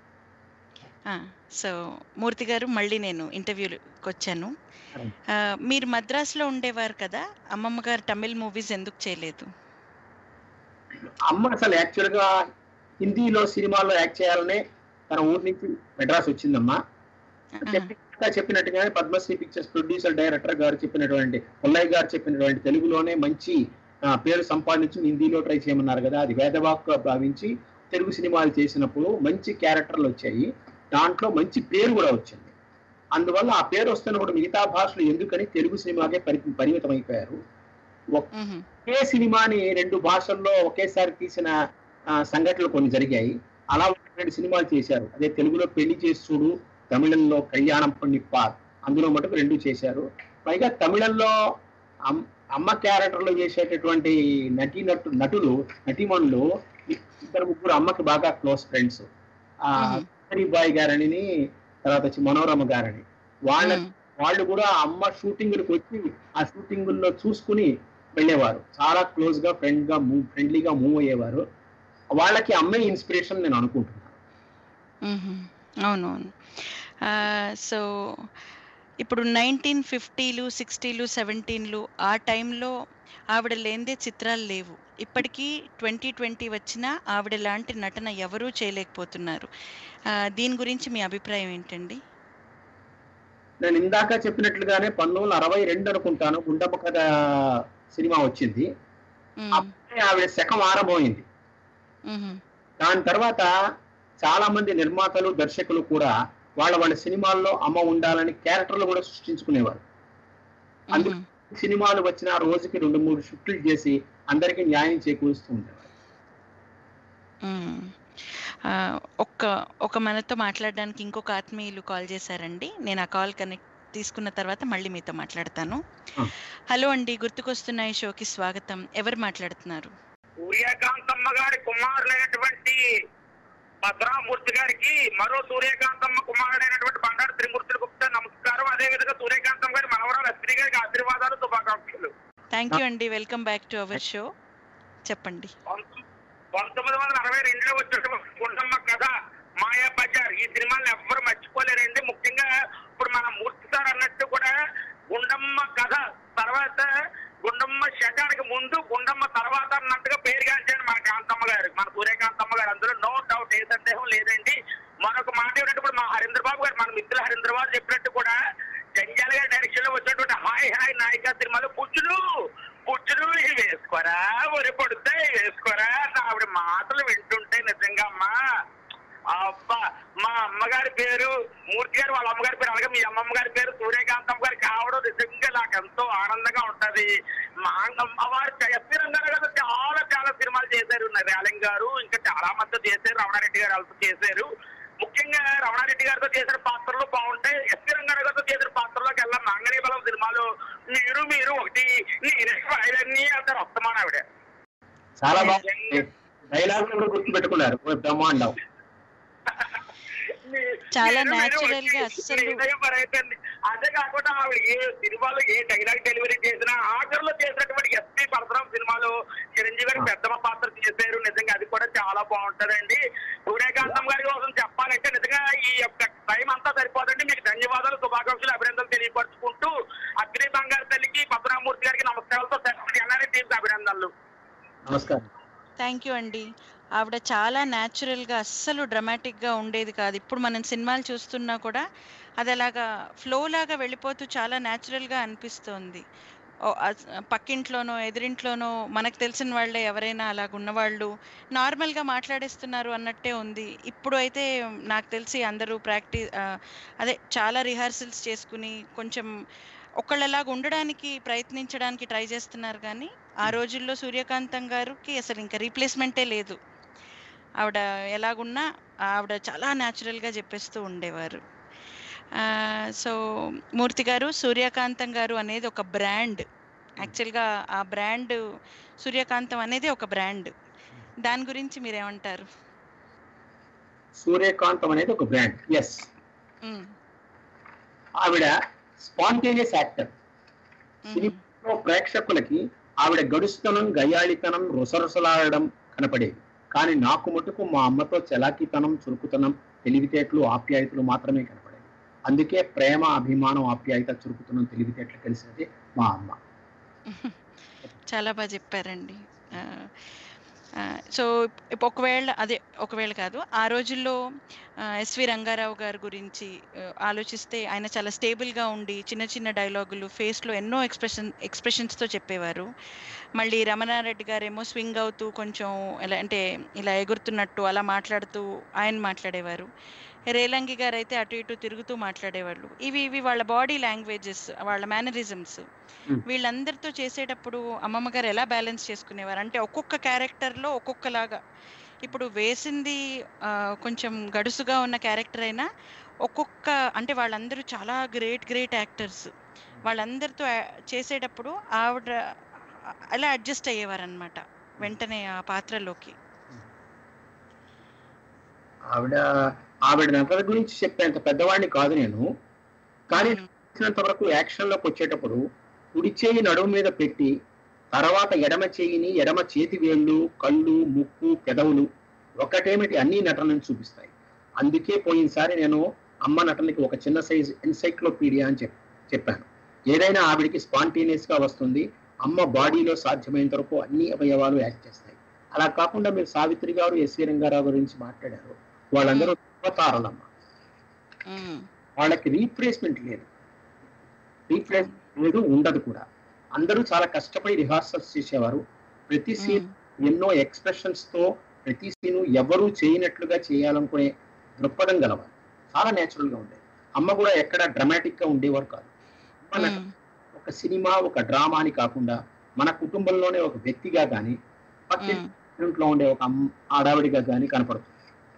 So Murthy గారు, మళ్ళీ నేను ఇంటర్వ్యూకి వచ్చాను. మీరు మద్రాసులో ఉండేవారు కదా, అమ్మమ్మ గారు తమిళ్ మూవీస్ ఎందుకు చేయలేదు? అమ్మ అసలు యాక్చువల్ గా హిందీలో సినిమాల్లో యాక్ట్ చేయాలనే తన ఊరి నుంచి మెడ్రాస్ వచ్చిందమ్మా. చెప్పినట్టుగానే పద్మశ్రీ పిక్చర్స్ ప్రొడ్యూసర్ డైరెక్టర్ గారు చెప్పినటువంటి పుల్లయ్య గారు చెప్పినటువంటి తెలుగులోనే మంచి పేరు సంపాదించి హిందీలో ట్రై చేయమన్నారు కదా, అది వేదవాక్గా భావించి తెలుగు సినిమాలు చేసినప్పుడు మంచి క్యారెక్టర్లు వచ్చాయి, దాంట్లో మంచి పేరు కూడా వచ్చింది. అందువల్ల ఆ పేరు వస్తున్నప్పుడు మిగతా భాషలు ఎందుకని తెలుగు సినిమాకే పరి పరిమితం అయిపోయారు. ఒకే సినిమాని రెండు భాషల్లో ఒకేసారి తీసిన సంఘటనలు కొన్ని జరిగాయి. అలా రెండు సినిమాలు చేశారు. అదే తెలుగులో పెళ్లి చేసి చూడు, తమిళంలో కళ్యాణం పండిప్పార్, అందులో మటుకు రెండు చేశారు. పైగా తమిళంలో అమ్మ క్యారెక్టర్లో చేసేటటువంటి నటీ నటు నటులు నటీమణులు ఇద్దరు ముగ్గురు అమ్మకి బాగా క్లోజ్ ఫ్రెండ్స్. ఆ బాయ్ గారని, తర్వాత వచ్చి మనోరమ గారని, వాళ్ళ వాళ్ళు కూడా అమ్మ షూటింగ్లకు వచ్చి ఆ షూటింగుల్లో చూసుకుని వెళ్ళేవారు. చాలా క్లోజ్ గా ఫ్రెండ్ గా మూవ్ ఫ్రెండ్లీగా మూవ్ అయ్యేవారు. వాళ్ళకి అమ్మే ఇన్స్పిరేషన్ నేను అనుకుంటున్నాను. అవునవును. సో ఇప్పుడు నైన్టీన్ ఫిఫ్టీలు సిక్స్టీలు సెవెంటీన్లు ఆ టైంలో ఆవిడ లేనిదే చిత్రాలు లేవు. ఇప్పటికీ ట్వంటీ ట్వంటీ వచ్చినా ఆవిడ లాంటి నటన ఎవరూ చేయలేకపోతున్నారు. దీని గురించి మీ అభిప్రాయం ఏంటండి? నేను ఇందాక చెప్పినట్లుగానే పంతొమ్మిది వందల అరవై రెండు అనుకుంటాను గుండమ్మ కథ సినిమా వచ్చింది. అప్పుడే ఆవిడ శకం ఆరబోయింది. దాని తర్వాత చాలా మంది నిర్మాతలు దర్శకులు కూడా వాళ్ళ వాళ్ళ సినిమాల్లో అమ్మ ఉండాలని క్యారెక్టర్లు కూడా సృష్టించుకునేవారు. అందుకు సినిమాలు వచ్చిన రోజుకి రెండు మూడు షిఫ్ట్లు చేసి అందరికీ న్యాయం చేకూరుస్తూ ఉండేవారు. ఒక్క ఒక మనతో మాట్లాడడానికి ఇంకొక ఆత్మీయులు కాల్ చేశారండి. నేను ఆ కాల్ కనెక్ట్ తీసుకున్న తర్వాత మళ్ళీ మీతో మాట్లాడతాను. హలో అండి, గుర్తుకొస్తున్నాయి షోకి స్వాగతం. ఎవరు మాట్లాడుతున్నారు? సూర్యకాంతమ్మ గారి కుమారులైనటువంటి భద్రామూర్తి గారికి మరో సూర్యకాంతమ్మ కుమారుడైనటువంటి బండారు త్రిమూర్తులు గుప్తా నమస్కారం. అదే విధంగా సూర్యకాంతమ్మ గారి మనవరాలు అశ్విని గారికి ఆశీర్వాదాలు, శుభాకాంక్షలు. థ్యాంక్ యూ అండి, welcome back to our show. చెప్పండి. పంతొమ్మిది వందల అరవై రెండులో వచ్చిన గుండమ్మ కథ, మాయా బజార్, ఈ సినిమాలను ఎవ్వరు మర్చిపోలేరండి. ముఖ్యంగా ఇప్పుడు మన మూర్తి సార్ అన్నట్టు కూడా గుండమ్మ కథ తర్వాత గుండమ్మ శకానికి ముందు గుండమ్మ తర్వాత అన్నట్టుగా పేరు గాంచాడు మన కాంతమ్మ గారు, మన సూర్యకాంతమ్మ గారు. సందేహం లేదండి. మరొక మాట ఏమిటంటే ఇప్పుడు మా హరీంద్ర బాబు గారు, మన మిత్రులు హరీంద్ర బాబు చెప్పినట్టు కూడా జంజాల గారి డైరెక్షన్ లో వచ్చినటువంటి హాయ్ హాయ్ నాయిక సినిమాలో పుచ్చులు పుచ్చులు ఇవి వేసుకోరా, ఒరి పడుతాయి వేసుకోరా, ఆవిడ మాటలు వింటుంటే నిజంగా అమ్మా అబ్బా. మా అమ్మగారి పేరు మూర్తి గారు, వాళ్ళ అమ్మగారి పేరు అలాగే మీ అమ్మమ్మ గారి పేరు సూర్యకాంతమ్మ గారి కావడం నిజంగా నాకు ఎంతో ఆనందంగా ఉంటది. మా వారు ఎస్పీ రంగారావు గారు చాలా చాలా సినిమాలు చేశారు, రేలంగ్ గారు ఇంకా చాలా మంది చేశారు, రమణారెడ్డి గారు వాళ్ళతో చేశారు. ముఖ్యంగా రమణారెడ్డి గారితో చేసిన పాత్రలు బాగుంటాయి. ఎస్పీ రంగారావు గారితో చేసిన పాత్రలోకి వెళ్ళాం మంగళీ బలం సినిమాలో మీరు మీరు ఒకటి నేనే అన్ని అందరు వస్తామని ఆవిడ చాలా బాగా డైలాగ్ కూడా గుర్తు పెట్టుకున్నారు బ్రహ్మాండం. చాలా న్యాచురల్ గా అసలు అదే కాకుండా ఆవిడ ఏ సినిమాలో ఏ డైలాగ్ డెలివరీ చేసినా ఆఖరిలో చేసినటువంటి ఎస్పీ పరశురాం సినిమాలో చిరంజీవి గారి పెద్దమ్మ పాత్ర చేశారు. నిజంగా అది కూడా చాలా బాగుంటదండి. సూర్యకాంతం గారి కోసం చెప్పాలంటే నిజంగా ఈ యొక్క టైం అంతా సరిపోదండి. మీకు ధన్యవాదాలు, శుభాకాంక్షలు, అభినందనలు తెలియపరుచుకుంటూ అగ్ని బంగారు తల్లికి పద్మనాభమూర్తి గారికి నమస్కారాలతో ఎన్ఆర్ఐ టీమ్కి అభినందనలు. నమస్కారం. థ్యాంక్ యూ అండి. ఆవిడ చాలా న్యాచురల్గా అస్సలు డ్రమాటిక్గా ఉండేది కాదు. ఇప్పుడు మనం సినిమాలు చూస్తున్నా కూడా అది అలాగా ఫ్లో లాగా వెళ్ళిపోతూ చాలా న్యాచురల్గా అనిపిస్తోంది. పక్కింట్లోనో ఎదురింట్లోనో మనకు తెలిసిన వాళ్ళే ఎవరైనా అలాగ ఉన్నవాళ్ళు నార్మల్గా మాట్లాడేస్తున్నారు అన్నట్టే ఉంది. ఇప్పుడు అయితే నాకు తెలిసి అందరూ ప్రాక్టీస్ అదే చాలా రిహార్సల్స్ చేసుకుని కొంచెం ఒకళ్ళలాగా ఉండడానికి ప్రయత్నించడానికి ట్రై చేస్తున్నారు. కానీ ఆ రోజుల్లో సూర్యకాంతం గారికి అసలు ఇంకా రీప్లేస్మెంటే లేదు. ఆవిడ ఎలాగున్నా ఆవిడ చాలా న్యాచురల్గా చెప్పేస్తూ ఉండేవారు. సో మూర్తి గారు, సూర్యకాంతం గారు అనేది ఒక బ్రాండ్. యాక్చువల్గా ఆ బ్రాండ్ సూర్యకాంతం అనేది ఒక బ్రాండ్. దాని గురించి మీరేమంటారు? సూర్యకాంతం అనేది ఒక బ్రాండ్. ఎస్, ఆవిడ స్పాంటేనియస్ యాక్టర్. సినిమాలో ప్రేక్షకులకి ఆవిడ గడుస్తనం, గయ్యాళితనం, రుసరుసలాడడం కనపడేది. కానీ నాకు మటుకు మా అమ్మతో చలాకీతనం, చురుకుతనం, తెలివితేటలు, ఆప్యాయతలు మాత్రమే కనపడేది. అందుకే ప్రేమ, అభిమానం, ఆప్యాయత, చురుకుతనం, తెలివితేటలు కలిసినది మా అమ్మ. చాలా బాగా చెప్పారండి. సో ఒకవేళ అదే ఒకవేళ కాదు ఆ రోజుల్లో ఎస్వి రంగారావు గారి గురించి ఆలోచిస్తే ఆయన చాలా స్టేబుల్గా ఉండి చిన్న చిన్న డైలాగులు ఫేస్లో ఎన్నో ఎక్స్ప్రెషన్ ఎక్స్ప్రెషన్స్తో చెప్పేవారు. మళ్ళీ రమణారెడ్డి గారేమో స్వింగ్ అవుతూ కొంచెం ఎలా అంటే ఇలా ఎగురుతున్నట్టు అలా మాట్లాడుతూ ఆయన మాట్లాడేవారు. రేలంగి గారు అయితే అటు ఇటు తిరుగుతూ మాట్లాడేవాళ్ళు. ఇవి ఇవి వాళ్ళ బాడీ లాంగ్వేజెస్, వాళ్ళ మేనరిజమ్స్. వీళ్ళందరితో చేసేటప్పుడు అమ్మమ్మ గారు ఎలా బ్యాలెన్స్ చేసుకునేవారు అంటే ఒక్కొక్క క్యారెక్టర్లో ఒక్కొక్కలాగా. ఇప్పుడు వేసింది కొంచెం గడుసుగా ఉన్న క్యారెక్టర్ అయినా ఒక్కొక్క అంటే వాళ్ళందరూ చాలా గ్రేట్ గ్రేట్ యాక్టర్స్. వాళ్ళందరితో చేసేటప్పుడు ఆవిడ అలా అడ్జస్ట్ అయ్యేవారు అనమాట వెంటనే ఆ పాత్రలోకి. ఆవిడ ఆవిడ నటన గురించి చెప్పేంత పెద్దవాడిని కాదు నేను, కానీ తెలిసినంత వరకు యాక్షన్లోకి వచ్చేటప్పుడు కుడి చేయి నడుము మీద పెట్టి తర్వాత ఎడమ చేయిని, ఎడమ చేతి వేళ్ళు, కళ్ళు, ముక్కు, పెదవులు ఒకటేమిటి అన్ని నటనను చూపిస్తాయి. అందుకే పోయినసారి నేను అమ్మ నటనకి ఒక చిన్న సైజ్ ఎన్సైక్లోపీడియా అని చెప్ చెప్పాను ఏదైనా ఆవిడికి స్పాంటేనియస్ గా వస్తుంది. అమ్మ బాడీలో సాధ్యమైనంత వరకు అన్ని అవయవాలు యాక్ట్ చేస్తాయి. అలా కాకుండా మీరు సావిత్రి గారు, ఎస్వి రంగారావు గురించి మాట్లాడారు. వాళ్ళందరూ తారలమ్మ, వాళ్ళకి రీప్లేస్మెంట్ లేదు, రీప్లేస్మెంట్ లేదు, ఉండదు కూడా. అందరూ చాలా కష్టపడి రిహార్సల్స్ చేసేవారు. ప్రతి సీన్ ఎన్నో ఎక్స్ప్రెషన్స్ తో ప్రతి సీను ఎవరూ చేయనట్లుగా చేయాలనుకునే దృక్పథం గలవారు. చాలా నేచురల్ గా ఉండేది. అమ్మ కూడా ఎక్కడ డ్రామాటిక్ గా ఉండేవారు కాదు. ఒక సినిమా, ఒక డ్రామా అని కాకుండా మన కుటుంబంలోనే ఒక వ్యక్తిగా కానీ పక్కింట్లో ఉండే ఒక ఆడావిడిగా కానీ కనపడుతుంది.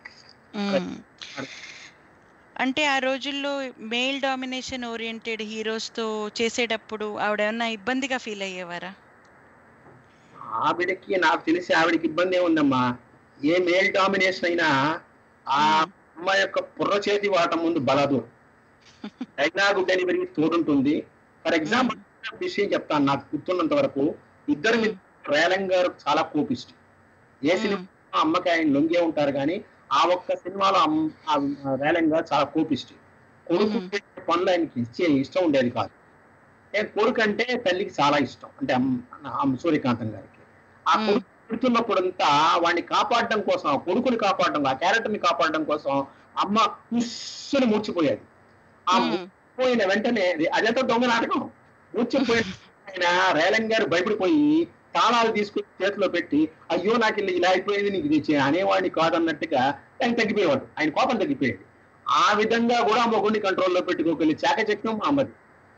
అంటే ఆ రోజుల్లో మేల్ డామినేషన్ ఓరియంటెడ్ హీరోస్ తో చేసేటప్పుడు ఆవిడ ఏమన్నా ఇబ్బందిగా ఫీల్ అయ్యేవారా? ఆవిడకి నాకు తెలిసి ఆవిడకి ఇబ్బంది ఏముందమ్మా. ఏ మేల్ డామినేషన్ అయినా ఆ అమ్మ యొక్క పుర్ర చేతి వాటం ముందు బలదు. డైలాగు డెలివరీ తోడుంటుంది. ఫర్ ఎగ్జాంపుల్ విషయం చెప్తాను, నాకు గుర్తున్నంత వరకు ఇద్దరు రేలంగ్ గారు చాలా కోపిస్ట్. ఏ సినిమా అమ్మకి ఆయన లొంగే ఉంటారు కానీ ఆ ఒక్క సినిమాలో రేలంగ్ గారు చాలా కోపిస్ట్. కొడుకు పనులు ఆయనకి ఇచ్చే ఇష్టం ఉండేది కాదు. కొడుకు అంటే తల్లికి చాలా ఇష్టం, అంటే సూర్యకాంతం గారికి. ఆ కొడుకు పుడుతున్నప్పుడంతా వాడిని కాపాడడం కోసం, ఆ కొడుకుని కాపాడడం, ఆ క్యారెక్టర్ ని కాపాడడం కోసం అమ్మ ఉస్సుని మూర్చిపోయేది. ఆ మూర్చిపోయిన వెంటనే అదంతా దొంగ నాటకం. మూర్చిపోయిన ఆయన రేలంగ్ గారు భయపడిపోయి తాళాలు తీసుకుని చేతిలో పెట్టి, అయ్యో నాకు ఇలా ఇలా అయిపోయింది, నీకు తెచ్చి అనేవాడిని కాదన్నట్టుగా ఆయన తగ్గిపోయేవాడు, ఆయన కోపం తగ్గిపోయేది. ఆ విధంగా కూడా మొగుడిని కంట్రోల్లో పెట్టుకోగలి చాకచక్యం అమ్మది.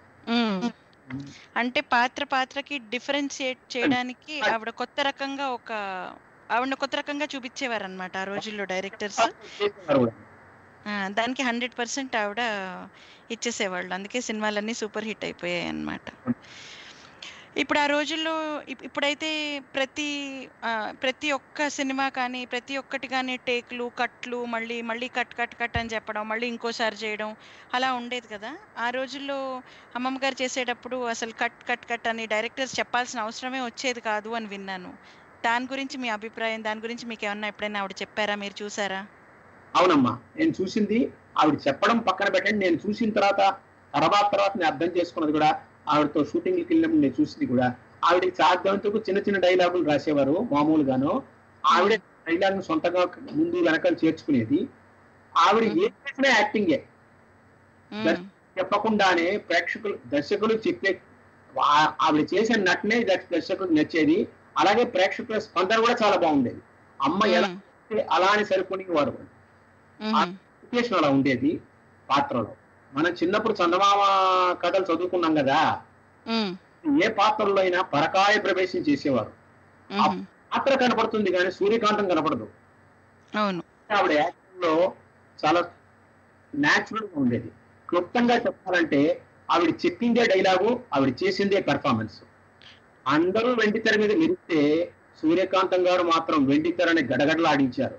అంటే పాత్ర పాత్రకి డిఫరెన్షియేట్ చేయడానికి ఆవిడ కొత్త రకంగా ఒక ఆవిడ కొత్త రకంగా చూపించేవారు అనమాట ఆ రోజుల్లో డైరెక్టర్స్. దానికి హండ్రెడ్ పర్సెంట్ ఆవిడ ఇచ్చేసేవాళ్ళు. అందుకే సినిమాలన్నీ సూపర్ హిట్ అయిపోయాయి అన్నమాట. ఇప్పుడు ఆ రోజుల్లో ఇప్పుడైతే ప్రతి ప్రతి ఒక్క సినిమా కానీ ప్రతి ఒక్కటి కానీ టేక్లు, కట్లు, మళ్ళీ మళ్ళీ కట్ కట్ కట్ అని చెప్పడం, మళ్ళీ ఇంకోసారి చేయడం అలా ఉండేది కదా. ఆ రోజుల్లో అమ్మమ్మ గారు చేసేటప్పుడు అసలు కట్ కట్ కట్ అని డైరెక్టర్స్ చెప్పాల్సిన అవసరమే వచ్చేది కాదు అని విన్నాను. దాని గురించి మీ అభిప్రాయం, దాని గురించి మీకు ఏమన్నా ఎప్పుడైనా ఆవిడ చెప్పారా, మీరు చూసారా? అవునమ్మా, నేను చూసింది ఆవిడ చెప్పడం పక్కన పెట్టండి, నేను చూసిన తర్వాత తర్వాత తర్వాత నేను అర్థం చేసుకున్నది కూడా, ఆవిడతో షూటింగ్కి వెళ్ళినప్పుడు నేను చూసింది కూడా, ఆవిడకి సాధ్యమంతకు చిన్న చిన్న డైలాగులు రాసేవారు మామూలుగాను. ఆవిడ డైలాగ్ సొంతగా ముందు వెనకాల చేర్చుకునేది. ఆవిడ ఏ చేసిన యాక్టింగే, చెప్పకుండానే ప్రేక్షకులు దర్శకులు చెప్పే ఆవిడ చేసే నటనే దర్శకులకు నచ్చేది. అలాగే ప్రేక్షకుల స్పందన కూడా చాలా బాగుండేది. అమ్మ ఎలా అలా అని సరిపోయేవారు, అలా ఉండేది పాత్రలో. మనం చిన్నప్పుడు చందమామ కథలు చదువుకున్నాం కదా, ఏ పాత్రలో అయినా పరకాయ ప్రవేశం చేసేవారు. ఆ పాత్ర కనపడుతుంది కానీ సూర్యకాంతం కనపడదు. ఆవిడ యాక్టింగ్ లో చాలా న్యాచురల్ గా ఉండేది. క్లుప్తంగా చెప్పాలంటే ఆవిడ చెప్పిందే డైలాగు, ఆవిడ చేసిందే పెర్ఫార్మెన్స్. అందరూ వెండి తెర మీద మెరిస్తే సూర్యకాంతం గారు మాత్రం వెండి తెరని గడగడలాడించారు.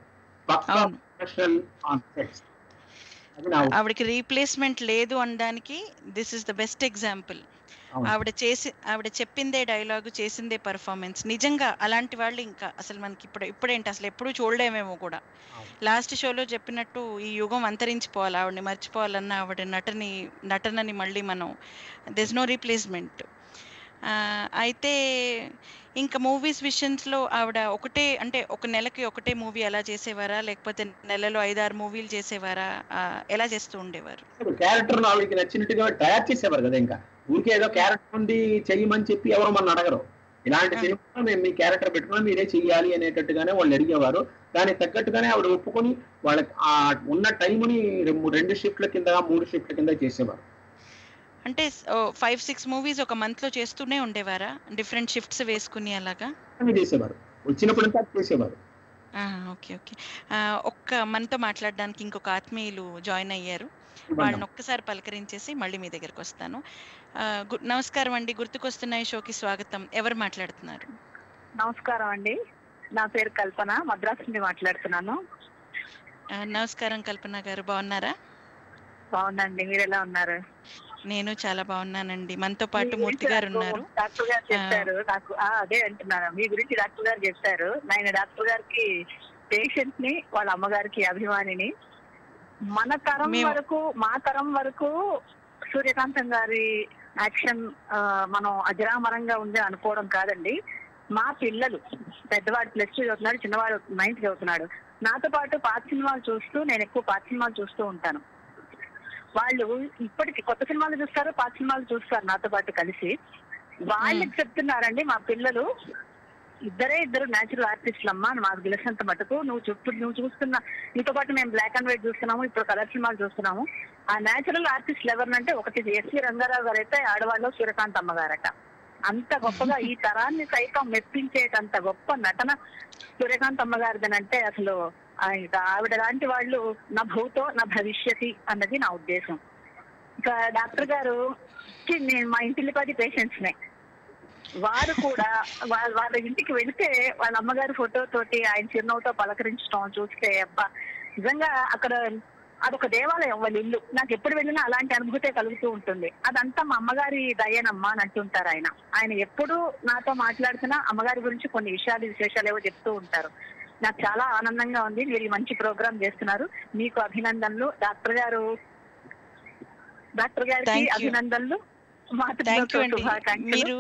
ఆవిడకి రీప్లేస్మెంట్ లేదు అనడానికి this is the best example. ఆవిడ చేసి ఆవిడ చెప్పిందే డైలాగు, చేసిందే పర్ఫార్మెన్స్. నిజంగా అలాంటి వాళ్ళు ఇంకా అసలు మనకి ఇప్పుడు ఇప్పుడేంటి అసలు ఎప్పుడు చూడలేమేమో కూడా. లాస్ట్ షోలో చెప్పినట్టు ఈ యుగం అంతరించిపోవాలి, ఆవిడని మర్చిపోవాలన్న ఆవిడ నటని నటనని మళ్ళీ మనం దిస్ నో రీప్లేస్మెంట్. అయితే ఇంకా మూవీస్ విషయంలో ఆవిడ ఒకటే అంటే ఒక నెలకి ఒకటే మూవీ అలా చేసేవారా, లేకపోతే నెలలో ఐదారు మూవీలు చేసేవారా, ఎలా చేస్తూ ఉండేవారు? క్యారెక్టర్ ఆవిడకి నచ్చినట్టుగా తయారు చేసేవారు కదా. ఇంకా ఊరికే ఏదో క్యారెక్టర్ ఉండి చెయ్యమని చెప్పి ఎవరు మన అడగరు. ఇలాంటి సినిమా మేము మీ క్యారెక్టర్ పెట్టుకుని మీరే చెయ్యాలి అనేటట్టుగానే వాళ్ళు అడిగేవారు. దానికి తగ్గట్టుగానే ఆవిడ ఒప్పుకొని వాళ్ళకి ఆ ఉన్న టైంని రెండు షిఫ్ట్ల కింద మూడు షిఫ్ట్ల కింద చేసేవారు. అంటే ఫైవ్ సిక్స్ మూవీస్ ఒక మంత్ లో చేస్తూనే ఉండేవారా, డిఫరెంట్ షిఫ్ట్స్ వేసుకుని అలాగా చేసేవారు, వచ్చినప్పుడు చేసేవారు. ఓకే ఓకే ఒక్క మనతో మాట్లాడడానికి ఇంకొక ఆత్మీయులు జాయిన్ అయ్యారు, వాళ్ళని ఒక్కసారి పలకరించేసి మళ్ళీ మీ దగ్గరకు వస్తాను. నమస్కారం అండి, గుర్తుకొస్తున్నాయి షోకి స్వాగతం. ఎవరు మాట్లాడుతున్నారు? నమస్కారం అండి, నా పేరు కల్పన, మద్రాసు నుండి మాట్లాడుతున్నాను. నమస్కారం కల్పన గారు, బాగున్నారా? బాగున్నాండి, మీరు ఎలా ఉన్నారు? నేను చాలా బాగున్నానండి. మనతో పాటు మూర్తి గారు ఉన్నారు. డాక్టర్ గారు చెప్పారు నాకు, అదే అంటున్నాను, మీ గురించి డాక్టర్ గారు చెప్పారు. నేను డాక్టర్ గారికి పేషెంట్ ని, వాళ్ళ అమ్మగారికి అభిమానిని. మన తరం వరకు మా తరం వరకు సూర్యకాంతం గారి యాక్షన్ మనం అజరామరంగా ఉంది అనుకోవడం కాదండి. మా పిల్లలు, పెద్దవాడు ప్లస్ టూ చదువుతున్నాడు, చిన్నవాడు నైన్త్ చదువుతున్నాడు. నాతో పాటు పాత సినిమాలు చూస్తూ, నేను ఎక్కువ పాత సినిమాలు చూస్తూ ఉంటాను. వాళ్ళు ఇప్పటికి కొత్త సినిమాలు చూస్తారు, పాత సినిమాలు చూస్తారు నాతో పాటు కలిసి. వాళ్ళకి చెప్తున్నారండి మా పిల్లలు, ఇద్దరే ఇద్దరు న్యాచురల్ ఆర్టిస్టులు అమ్మా, మాకు తెలిసినంత మటుకు. నువ్వు చుట్టూ నువ్వు చూస్తున్న, నీతో పాటు మేము బ్లాక్ అండ్ వైట్ చూస్తున్నాము, ఇప్పుడు కలర్ సినిమాలు చూస్తున్నాము. ఆ న్యాచురల్ ఆర్టిస్టులు ఎవరినంటే ఒకటి ఎస్వి రంగారావు గారు అయితే, ఆడవాళ్ళు సూర్యకాంత్ అమ్మగారట. అంత గొప్పగా ఈ తరాన్ని సైతం మెప్పించేటంత గొప్ప నటన సూర్యకాంత్ అమ్మగారిదనంటే అసలు ఆవిడ లాంటి వాళ్ళు నా భూతో నా భవిష్యతి అన్నది నా ఉద్దేశం. ఇంకా డాక్టర్ గారు నేను మా ఇంటిల్లి పది పేషెంట్స్ నే, వారు కూడా వాళ్ళ వాళ్ళ ఇంటికి వెళితే వాళ్ళ అమ్మగారి ఫోటో తోటి ఆయన చిరునవ్వుతో పలకరించడం చూస్తే అబ్బా నిజంగా అక్కడ అదొక దేవాలయం వాళ్ళ ఇల్లు. నాకు ఎప్పుడు వెళ్ళినా అలాంటి అనుభూతే కలుగుతూ ఉంటుంది. అదంతా మా అమ్మగారి దయ్యనమ్మా అని అంటుంటారు ఆయన. ఆయన ఎప్పుడు నాతో మాట్లాడుతున్నా అమ్మగారి గురించి కొన్ని విషయాలు విశేషాలు ఏవో చెప్తూ ఉంటారు. నాకు చాలా ఆనందంగా ఉంది, మీరు ఈ మంచి ప్రోగ్రామ్ చేస్తున్నారు, మీకు అభినందనలు. డాక్టర్ గారు డాక్టర్ గారికి అభినందనలు. మీరు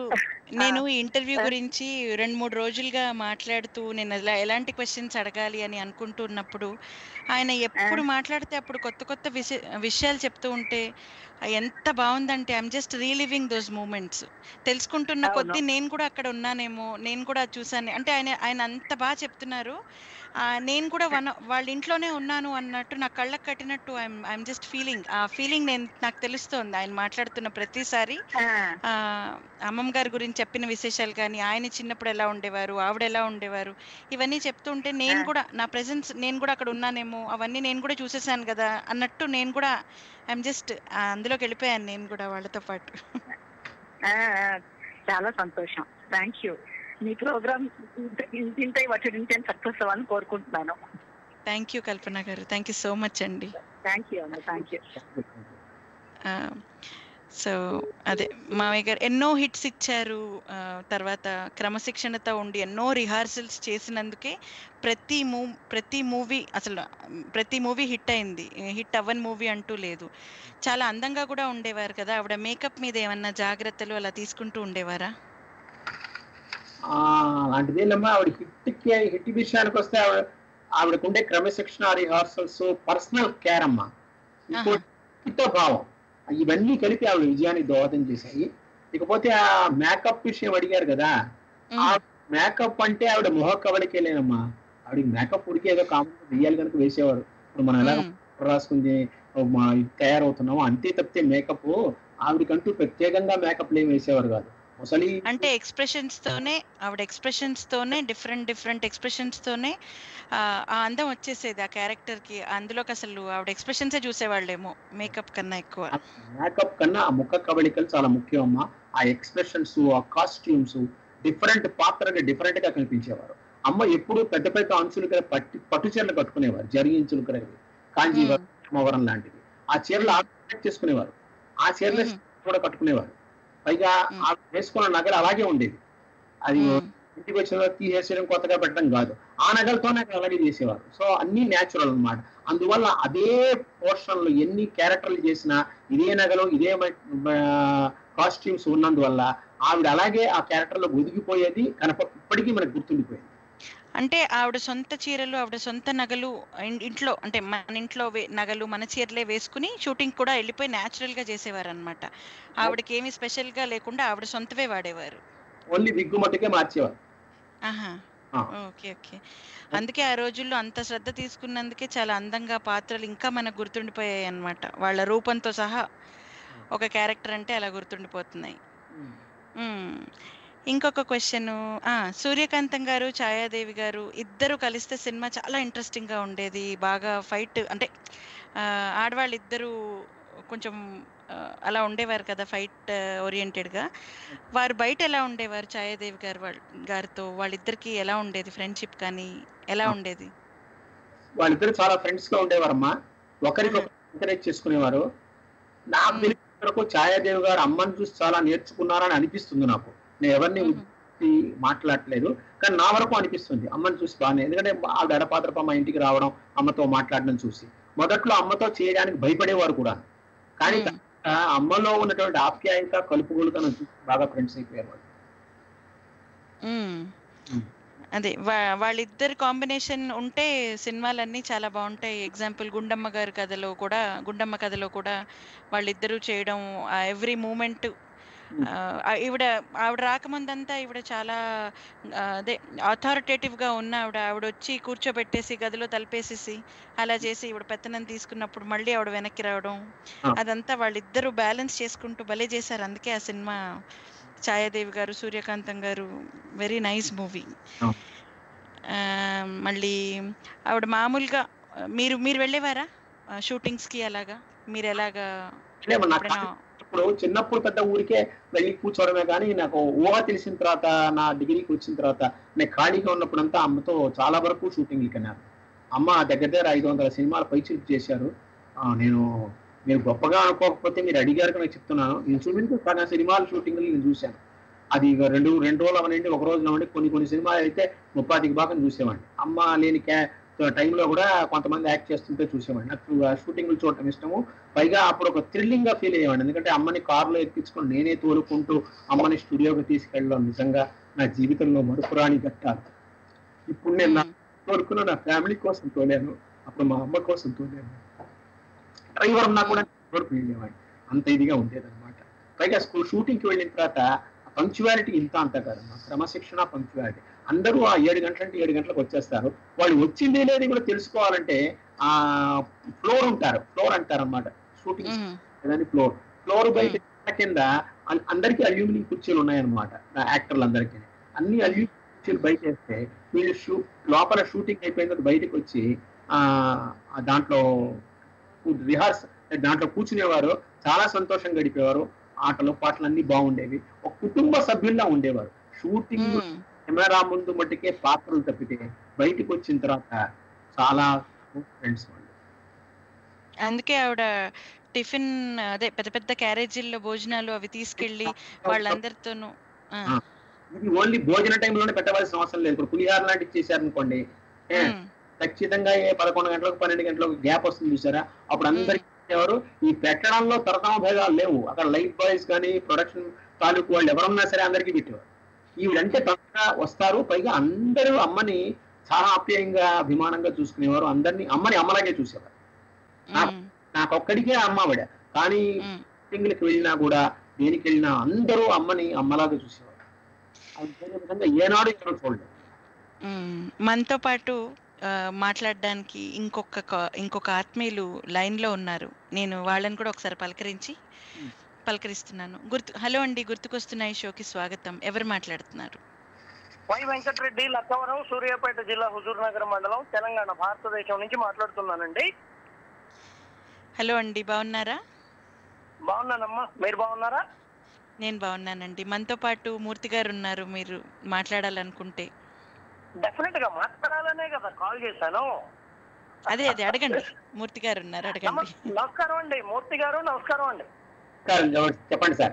నేను ఈ ఇంటర్వ్యూ గురించి రెండు మూడు రోజులుగా మాట్లాడుతూ నేను ఎలా ఎలాంటి క్వశ్చన్స్ అడగాలి అని అనుకుంటున్నప్పుడు ఆయన ఎప్పుడు మాట్లాడితే అప్పుడు కొత్త కొత్త విష విషయాలు చెప్తూ ఉంటే ఎంత బాగుందంటే I'm just reliving those moments. తెలుసుకుంటున్న కొద్దీ నేను కూడా అక్కడ ఉన్నానేమో, నేను కూడా చూసాను అంటే ఆయన ఆయన అంత బాగా చెప్తున్నారు. నేను కూడా వన్ వాళ్ళ ఇంట్లోనే ఉన్నాను అన్నట్టు నా కళ్ళకు కట్టినట్టు ఐఎమ్ ఐఎమ్ జస్ట్ ఫీలింగ్ ఆ ఫీలింగ్ నేను నాకు తెలుస్తోంది ఆయన మాట్లాడుతున్న ప్రతిసారి. అమ్మమ్మ గారి గురించి చెప్పిన విశేషాలు కానీ, ఆయన చిన్నప్పుడు ఎలా ఉండేవారు, ఆవిడ ఎలా ఉండేవారు, ఇవన్నీ చెప్తుంటే నేను కూడా నా ప్రెజెన్స్ నేను కూడా అక్కడ ఉన్నానేమో, అవన్నీ నేను కూడా చూసేసాను కదా అన్నట్టు నేను కూడా ఐఎమ్ జస్ట్ అందులోకి వెళ్ళిపోయాను నేను కూడా వాళ్ళతో పాటు. చాలా సంతోషం. Thank you. మీ ప్రోగ్రామ్ ఇంత వచ్చి సక్సెస్ అవ్వాలని కోరుకుంటున్నాను. థ్యాంక్ యూ కల్పన గారు. థ్యాంక్ యూ సో మచ్ అండి. థ్యాంక్ యూ అమ్మ. Thank you. సో అదే మామయ్య గారు ఎన్నో హిట్స్ ఇచ్చారు. తర్వాత క్రమశిక్షణతో ఉండి ఎన్నో రిహార్సల్స్ చేసినందుకే ప్రతి మూ ప్రతి మూవీ అసలు ప్రతి మూవీ హిట్ అయింది. హిట్ అవ్వని మూవీ అంటూ లేదు. చాలా అందంగా కూడా ఉండేవారు కదా. ఆవిడ మేకప్ మీద ఏమన్నా జాగ్రత్తలు అలా తీసుకుంటూ ఉండేవారా? అలాంటిదేనమ్మా. ఆవిడ హిట్కి హిట్ విషయానికి వస్తే ఆవిడ ఆవిడకుండే క్రమశిక్షణ, రిహార్సల్స్, పర్సనల్ కేర్ అమ్మా, హిత భావం, ఇవన్నీ కలిపి ఆవిడ విజయానికి దోహదం చేశాయి. ఇకపోతే ఆ మేకప్ విషయం అడిగారు కదా, ఆ మేకప్ అంటే ఆవిడ మొహ కవలికేలేనమ్మా. ఆవిడ మేకప్ ఉడికి ఏదో కామెంట్ వెయ్యాలి కనుక వేసేవారు. ఇప్పుడు మనం ఎలా రాసుకుని తయారవుతున్నామో అంతే తప్పితే మేకప్ ఆవిడకంటూ ప్రత్యేకంగా మేకప్ ఏం వేసేవారు కాదు. అంటే ఎక్స్ప్రెషన్స్ తోనే ఆవిడ ఎక్స్ప్రెషన్స్ తోనే డిఫరెంట్ డిఫరెంట్ ఎక్స్ప్రెషన్స్ తోనే ఆ అందం వచ్చేసేది ఆ క్యారెక్టర్ కి. అందులోకి అసలు ఆవిడ ఎక్స్ప్రెషన్స్ చూసేవాళ్ళేమో మేకప్ కన్నా ఎక్కువ. మేకప్ కన్నా ఆ ముఖ కవళికలు చాలా ముఖ్యం అమ్మా. ఆ ఎక్స్ప్రెషన్స్, ఆ కాస్ట్యూమ్స్ డిఫరెంట్ పాత్రగా డిఫరెంట్ గా కనిపించేవారు. అమ్మ ఎప్పుడు పెద్ద పెద్ద అంచులు పట్టి పట్టు చీరలు కట్టుకునేవారు, జరిగించులు కరేవి, కాంజీవరం లాంటివి. ఆ చీరలు ఆర్డర్ చేసుకునేవారు, ఆ చీరలు కూడా కట్టుకునేవారు. పైగా వేసుకున్న నగలు అలాగే ఉండేది. అది ఇంటికి వచ్చిన తీసేయడం, కొత్తగా పెట్టడం కాదు, ఆ నగలతోనే అలాగే చేసేవారు. సో అన్ని న్యాచురల్ అన్నమాట. అందువల్ల అదే పోర్షన్ లో ఎన్ని క్యారెక్టర్లు చేసినా ఇదే నగలు, ఇదే కాస్ట్యూమ్స్ ఉన్నందువల్ల ఆవిడ అలాగే ఆ క్యారెక్టర్ లో ఒదిగిపోయేది. కనుక ఇప్పటికీ మనకు గుర్తుండిపోయింది. అంటే ఆవిడ సొంత చీరలు, ఆవిడ సొంత నగలు ఇంట్లో అంటే మన ఇంట్లో నగలు మన చీరలే వేసుకుని షూటింగ్ కూడా వెళ్ళిపోయి న్యాచురల్ గా చేసేవారు అనమాట. ఆవిడకి ఏమి స్పెషల్ గా లేకుండా ఆవిడ సొంతవే వాడేవారు. ఓన్లీ విగ్గు మట్టుకే మార్చేవారు. ఆహా, ఓకే ఓకే. అందుకే ఆ రోజుల్లో అంత శ్రద్ధ తీసుకున్నందుకే చాలా అందంగా పాత్రలు ఇంకా మనకు గుర్తుండిపోయాయి అన్నమాట. వాళ్ళ రూపంతో సహా ఒక క్యారెక్టర్ అంటే అలా గుర్తుండిపోతున్నాయి. ఇంకొక క్వశ్చన్, సూర్యకాంతం గారు, ఛాయాదేవి గారు ఇద్దరు కలిస్తే సినిమా చాలా ఇంట్రెస్టింగ్ గా ఉండేది. బాగా ఫైట్ అంటే ఆడవాళ్ళు ఇద్దరు కొంచెం అలా ఉండేవారు కదా, ఫైట్ ఓరియంటెడ్ గా. వారు బయట ఎలా ఉండేవారు ఛాయాదేవి గారు గారితో? వాళ్ళిద్దరికి ఎలా ఉండేది ఫ్రెండ్షిప్ కానీ, ఎలా ఉండేది? వాళ్ళిద్దరు చాలా ఫ్రెండ్స్ గా ఉండేవారమ్మా. ఒకరికొకరు ఎంకరేజ్ చేసుకునేవారు. నాకు తెలిసిన వరకు ఛాయాదేవి గారు అమ్మని చూసి చాలా నేర్చుకున్నారని అనిపిస్తుంది నాకు. నేను ఎవరిని మాట్లాడట్లేదు, కానీ నా వరకు అనిపిస్తుంది అమ్మని చూసి బాగానే. ఎందుకంటే ఆవిడ ఎడపాత్రప మా ఇంటికి రావడం, అమ్మతో మాట్లాడడం చూసి మొదట్లో అమ్మతో చేయడానికి భయపడేవారు కూడా, కానీ అమ్మలో ఉన్నటువంటి ఆప్యాయత, కలుపుగోలుతనం చూసి బాగా ఫ్రెండ్స్ అయిపోయారు. అదే వాళ్ళిద్దరు కాంబినేషన్ ఉంటే సినిమాలన్నీ చాలా బాగుంటాయి. ఎగ్జాంపుల్ గుండమ్మ గారి కథలో కూడా గుండమ్మ కథలో కూడా వాళ్ళిద్దరూ చేయడం, ఎవ్రీ మూమెంట్. ఈవిడ ఆవిడ రాకముందంతా ఈవిడ చాలా అదే అథారిటేటివ్ గా ఉన్న ఆవిడ ఆవిడ వచ్చి కూర్చోబెట్టేసి గదిలో తలపేసేసి అలా చేసి ఈవిడ పెత్తనం తీసుకున్నప్పుడు మళ్ళీ ఆవిడ వెనక్కి రావడం, అదంతా వాళ్ళిద్దరూ బ్యాలెన్స్ చేసుకుంటూ భలే చేశారు. అందుకే ఆ సినిమా ఛాయాదేవి గారు, సూర్యకాంతం గారు, వెరీ నైస్ మూవీ. మళ్ళీ ఆవిడ మామూలుగా మీరు మీరు వెళ్ళేవారా షూటింగ్స్ కి? అలాగా మీరు ఎలాగా? ఇప్పుడు చిన్నప్పుడు పెద్ద ఊరికే వెళ్ళి కూర్చోవడమే కానీ, నాకు ఊహ తెలిసిన తర్వాత, నా డిగ్రీకి వచ్చిన తర్వాత నేను ఖాళీగా ఉన్నప్పుడంతా అమ్మతో చాలా వరకు షూటింగ్లు కన్నారు. అమ్మ దగ్గర దగ్గర ఐదు వందల సినిమాలు పైచిలుపు చేశారు. నేను మీరు గొప్పగా అనుకోకపోతే మీరు అడిగారు నేను చెప్తున్నాను. నేను చూపించు సగం సినిమాలు షూటింగ్లు నేను చూశాను. అది రెండు రెండు రోజులు అవనండి, ఒక రోజులు అవ్వండి. కొన్ని కొన్ని సినిమాలు అయితే ముప్పాతికి భాగం చూసేవాడిని. అమ్మ లేని క్యా టైంలో కూడా కొంతమంది యాక్ట్ చేస్తుంటే చూసేవాడిని. నాకు షూటింగ్లు చూడటం ఇష్టము. పైగా అప్పుడు ఒక థ్రిల్లింగ్ గా ఫీల్ అయ్యేవాడిని. ఎందుకంటే అమ్మని కారులో ఎక్కించుకొని నేనే తోలుకుంటూ అమ్మని స్టూడియోకి తీసుకెళ్ళడం నిజంగా నా జీవితంలో మరుపురాని ఘట్టాలు. ఇప్పుడు నేను నా తోలుకున్న నా ఫ్యామిలీ కోసం తోలాను, అప్పుడు మా అమ్మ కోసం తోలాను. డ్రైవర్ ఉన్నా కూడా తోడుకు వెళ్ళేవాడిని. అంత ఇదిగా ఉండేది అనమాట. పైగా స్కూల్ షూటింగ్కి వెళ్ళిన తర్వాత పంక్చువాలిటీ ఇంత అంత కాదమ్మా, క్రమశిక్షణ పంక్చువాలిటీ. అందరూ ఆ ఏడు గంటలంటే ఏడు గంటలకు వచ్చేస్తారు. వాళ్ళు వచ్చింది లేని కూడా తెలుసుకోవాలంటే ఆ ఫ్లోర్ ఉంటారు, ఫ్లోర్ అంటారు అనమాట షూటింగ్ ఫ్లోర్. ఫ్లోర్ బయట కింద అందరికీ అల్యూమినియం కుర్చీలు ఉన్నాయన్నమాట యాక్టర్లు అందరికీ. అన్ని అల్యూమినియం కుర్చీలు బయట వేస్తే వీళ్ళు షూ లోపల షూటింగ్ అయిపోయిన తర్వాత బయటకు వచ్చి ఆ దాంట్లో రిహార్స్ దాంట్లో కూర్చునేవారు, చాలా సంతోషంగా గడిపేవారు. ఆటలు పాటలు అన్ని బాగుండేవి, ఒక కుటుంబ సభ్యుల్లా ఉండేవారు. షూటింగ్ కెమెరా ముందు మట్టుకే పాత్రలు తప్పితే బయటకు వచ్చిన తర్వాత చాలా ఫ్రెండ్స్ వాళ్ళు. అందుకే ఆవిడ టిఫిన్ అదే పెద్ద పెద్ద క్యారేజీల్లో భోజనాలు అవి తీసుకెళ్లి వాళ్ళందరితోనూ. ఇది ఓన్లీ భోజన టైంలోనే పెట్టవలసిన అవసరం లేదు. ఇప్పుడు పులిహార లాంటివి చేశారనుకోండి, ఖచ్చితంగా ఏ పదకొండు గంటలకు పన్నెండు గంటలకు గ్యాప్ వస్తుంది చూసారా, అప్పుడు అందరికి ఎవరు ఈ పెట్టడంలో తరతమ భేదాలు లేవు. అక్కడ లైట్ బాయ్స్ కానీ ప్రొడక్షన్ తాలూకు వాళ్ళు ఎవరున్నా సరే అందరికీ పెట్టేవారు. ఈవిడంటే తొందరగా వస్తారు. పైగా అందరూ అమ్మని చాలా ఆప్యాయంగా అభిమానంగా చూసుకునేవారు. అందరినీ అమ్మని అమ్మలాగే చూసేవారు. నాకొక్కడికే అమ్మ ఆవిడ, కానీ షూటింగ్లకు వెళ్ళినా కూడా దేనికి వెళ్ళినా అందరూ అమ్మని అమ్మలాగా చూసేవారు. విధంగా ఏనాడు ఎవరు చూడలేదు. మనతో పాటు మాట్లాడడానికి ఇంకొక ఇంకొక ఆత్మీయులు లైన్ లో ఉన్నారు. నేను వాళ్ళని కూడా ఒకసారి పలకరించి పలకరిస్తున్నాను. గుర్తు హలో అండి, గుర్తుకొస్తున్నాయి షోకి స్వాగతం. ఎవరు మాట్లాడుతున్నారు? వై వెంకటరెడ్డి, లక్కవరం, సూర్యాపేట జిల్లా, హుజూర్ నగర్ మండలం, తెలంగాణ, భారతదేశం నుంచి మాట్లాడుతున్నానండి. హలో అండి, బాగున్నారా? బాగున్నానమ్మా, మీరు బాగున్నారా? నేను బాగున్నానండి. మనతో పాటు మూర్తి గారు ఉన్నారు, మీరు మాట్లాడాలనుకుంటే. డెఫినెట్ గా మాట్లాడాలనే కదా కాల్ చేశాను. అదే అదే అడగండి, మూర్తి గారు ఉన్నారు, అడగండి. నమస్కారం అండి మూర్తి గారు. నమస్కారం అండి. చెప్పండి సార్.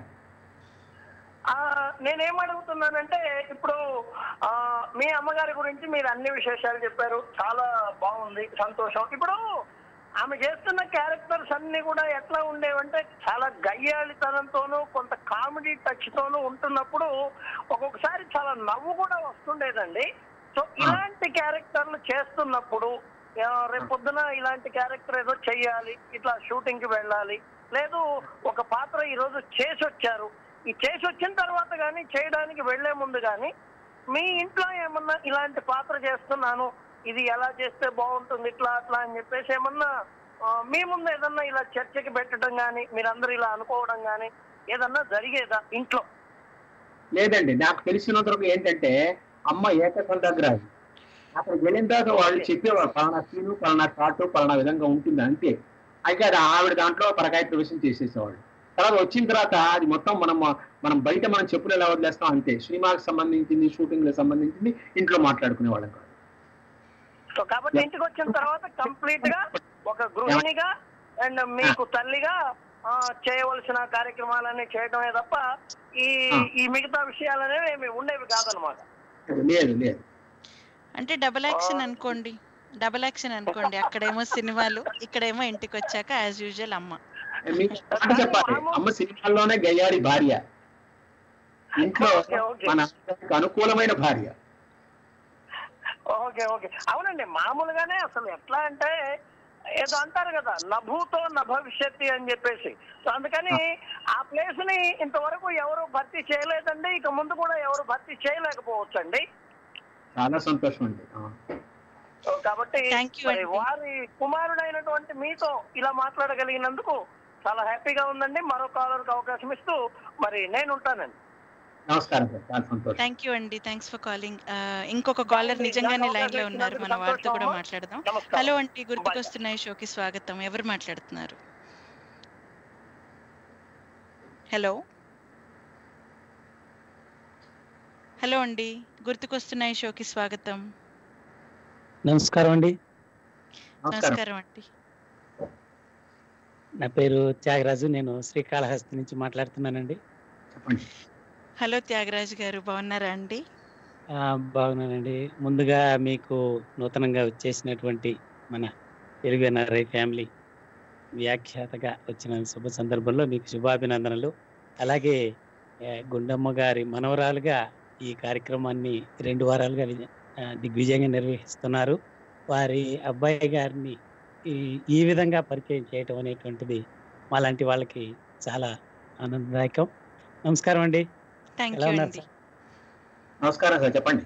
నేనేం అడుగుతున్నానంటే, ఇప్పుడు మీ అమ్మగారి గురించి మీరు అన్ని విశేషాలు చెప్పారు, చాలా బాగుంది, సంతోషం. ఇప్పుడు ఆమె చేస్తున్న క్యారెక్టర్స్ అన్ని కూడా ఎట్లా ఉండేవంటే చాలా గయ్యాళితనంతోనూ కొంత కామెడీ టచ్ తోనూ ఉంటున్నప్పుడు ఒక్కొక్కసారి చాలా నవ్వు కూడా వస్తుండేదండి. సో ఇలాంటి క్యారెక్టర్లు చేస్తున్నప్పుడు రేపు పొద్దున ఇలాంటి క్యారెక్టర్ ఏదో చెయ్యాలి, ఇట్లా షూటింగ్ కి వెళ్ళాలి, లేదు ఒక పాత్ర ఈ రోజు చేసి వచ్చారు, ఈ చేసి వచ్చిన తర్వాత కానీ చేయడానికి వెళ్లే ముందు కానీ మీ ఇంట్లో ఏమన్నా ఇలాంటి పాత్ర చేస్తున్నాను, ఇది ఎలా చేస్తే బాగుంటుంది, ఇట్లా అట్లా అని చెప్పేసి ఏమన్నా మీ ముందు ఏదన్నా ఇలా చర్చకి పెట్టడం కానీ మీరందరూ ఇలా అనుకోవడం కానీ ఏదన్నా జరిగేదా ఇంట్లో? లేదండి, నాకు తెలిసినంత వరకు ఏంటంటే అమ్మ ఏకసంతగ్రాహి. అక్కడికి వెళ్ళిన తర్వాత వాళ్ళు చెప్పేవారు పలానా సీను, పలానా షాటు, పలానా విధంగా ఉంటుంది అంతే. అయితే అది ఆవిడ దాంట్లో పరకాయ ప్రవేశం చేసేసేవాళ్ళు. తర్వాత వచ్చిన తర్వాత అది మొత్తం మనం మనం బయట మనం చెప్పులు ఎలా వదిలేస్తాం అంతే. సినిమాకి సంబంధించింది, షూటింగ్లకు సంబంధించింది ఇంట్లో మాట్లాడుకునే వాళ్ళం కాదు. సో కాబట్టి ఇంటికి వచ్చిన తర్వాత కంప్లీట్ గా ఒక గృహిణిగా అండ్ మీకు తల్లిగా చేయవలసిన కార్యక్రమాలన్నీ చేయడమే తప్ప ఈ ఈ మిగతా విషయాలనేవి ఏమి ఉండేవి కాదనమాట. లేదు లేదు, అంటే డబుల్ యాక్షన్ అనుకోండి, డబుల్ యాక్షన్ అనుకోండి. అక్కడేమో సినిమాలు, ఇక్కడేమో ఇంటికి వచ్చాక యాజ్ యూజువల్ అమ్మ. చెప్పాలి, అమ్మ సినిమాల్లోనే గయ్యాడి భార్య, ఇంట్లో మన అనుకూలమైన భార్య. ఓకే ఓకే అవునండి. మామూలుగానే అసలు ఎట్లా అంటే ఏదో అంటారు కదా, నభూతో నభవిష్యత్తి అని చెప్పేసి. సో అందుకని ఆ ప్లేస్ ని ఇంతవరకు ఎవరు భర్తీ చేయలేదండి, ఇక ముందు కూడా ఎవరు భర్తీ చేయలేకపోవచ్చు అండి. చాలా సంతోషం అండి. కాబట్టి వారి కుమారుడైనటువంటి మీతో ఇలా మాట్లాడగలిగినందుకు చాలా హ్యాపీగా ఉందండి. మరో కాలర్కి అవకాశం ఇస్తూ మరి నేను ఉంటానండి. నమస్కారం సార్, చాలా సంతోషం. థ్యాంక్ యూ అండి, థ్యాంక్స్ ఫర్ కాలింగ్. ఇంకొక కాలర్ నిజంగానే లైన్ లో ఉన్నారు, మన వారితో కూడా మాట్లాడదాం. హలో అండి, గుర్తుకొస్తున్నాయి షోకి స్వాగతం. ఎవరు మాట్లాడుతున్నారు? హలో హలో అండి, గుర్తుకొస్తున్నాయి షోకి స్వాగతం. నమస్కారం అండి. నమస్కారం అండి. నా పేరు త్యాగరాజు, నేను శ్రీకాళహస్తి నుంచి మాట్లాడుతున్నానండి. హలో త్యాగరాజు గారు, బాగున్నారా అండి? ఆ! బాగున్నానండి. ముందుగా మీకు నూతనంగా వచ్చేసినటువంటి మన తెలుగు ఎన్ఆర్ఐ ఫ్యామిలీ వ్యాఖ్యాతగా వచ్చిన శుభ సందర్భంలో మీకు శుభాభినందనలు. అలాగే ఆహ్, గుండమ్మ గారి మనవరాలుగా ఈ కార్యక్రమాన్ని రెండు వారాలుగా విజ ఆహ్, దిగ్విజయంగా నిర్వహిస్తున్నారు. వారి అబ్బాయి గారిని ఈ ఈ విధంగా పరిచయం చేయటం అనేటువంటిది మాలాంటి వాళ్ళకి చాలా ఆనందదాయకం. నమస్కారం అండి. థ్యాంక్ ఎలా యూ ఉన్నారు అండి. సార్? నమస్కారం సార్, చెప్పండి.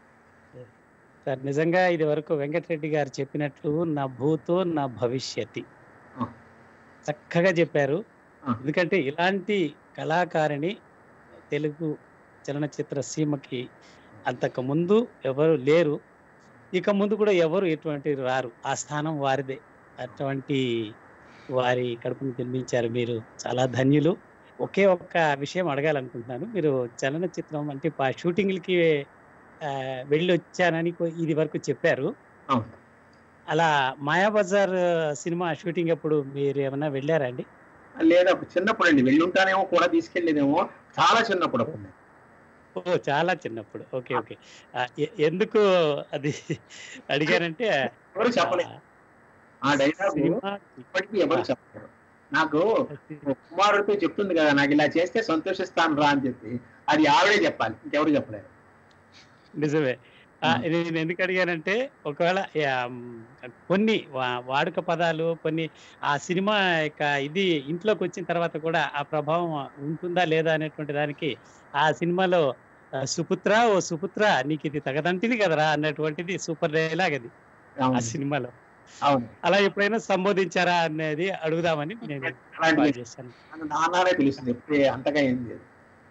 సార్ నిజంగా ఇదివరకు వెంకటరెడ్డి గారు చెప్పినట్లు నా భూతో నా భవిష్యతి ఆ. చక్కగా చెప్పారు. ఆ. ఎందుకంటే ఇలాంటి కళాకారిణి తెలుగు చలనచిత్ర సీమకి అంతకు ముందు ఎవరు లేరు. ఇక ముందు కూడా ఎవరు ఎటువంటి రారు. ఆ స్థానం వారిదే. అటువంటి వారి కడుపును తినిపించారు మీరు. చాలా ధన్యులు. ఒకే ఒక్క విషయం అడగాలనుకుంటున్నాను. మీరు చలనచిత్రం అంటే ప షూటింగ్‌లకి ఆహ్, వెళ్ళొచ్చానని కొ ఇది వరకు చెప్పారు. అవును. అలా 'మాయాబజార్' సినిమా షూటింగ్ అప్పుడు మీరేమన్నా వెళ్లారా అండి? లేదు, అప్పుడు చిన్నప్పుడు అండి. వెళ్ళుంటానేమో, కూడా తీసుకెళ్ళేదేమో. చాలా చిన్నప్పుడు అప్పుడు. ఓహ్! చాలా చిన్నప్పుడు. ఓకే. ఓకే. ఆహ్, ఎ ఎందుకు అది అడిగానంటే ఎవరు చెప్పలేదు. ఆహ్, ఆ డైలాగు సినిమా ఇప్పటికీ ఎవరు ఆ! చెప్పలేరు. నాకు కుమారుడితో చెప్తుంది కదా, నాకు ఇలా చేస్తే సంతోషిస్తాను రా అని చెప్పి. అది ఆవిడే చెప్పాలి, ఇంకెవరు చెప్పలేరు. నిజమే. ఆ! హ్మ్. నేను ఎందుకు అడిగానంటే ఒకవేళ యాహ్, హ్మ్, కొన్ని వా వాడుక పదాలు కొన్ని ఆ సినిమా యొక్క ఇది ఇంట్లోకొచ్చిన తర్వాత కూడా ఆ ప్రభావం ఉంటుందా లేదా అనేటువంటి దానికి ఆ సినిమాలో ఆహ్, సుపుత్ర ఓ సుపుత్ర నీకిది తగదంటిని కదరా అన్నటువంటిది సూపర్ డైలాగ్ అది ఆ అవును. సినిమాలో. అవును. అలా ఎప్పుడైనా సంబోధించారా అనేది అడుగుదామని నేను కాల్ అలాంటివి చేశాను. నాకు నాన్ననే తెలుస్తుంది. ఎప్పుడు అంతగా ఏం లేదు.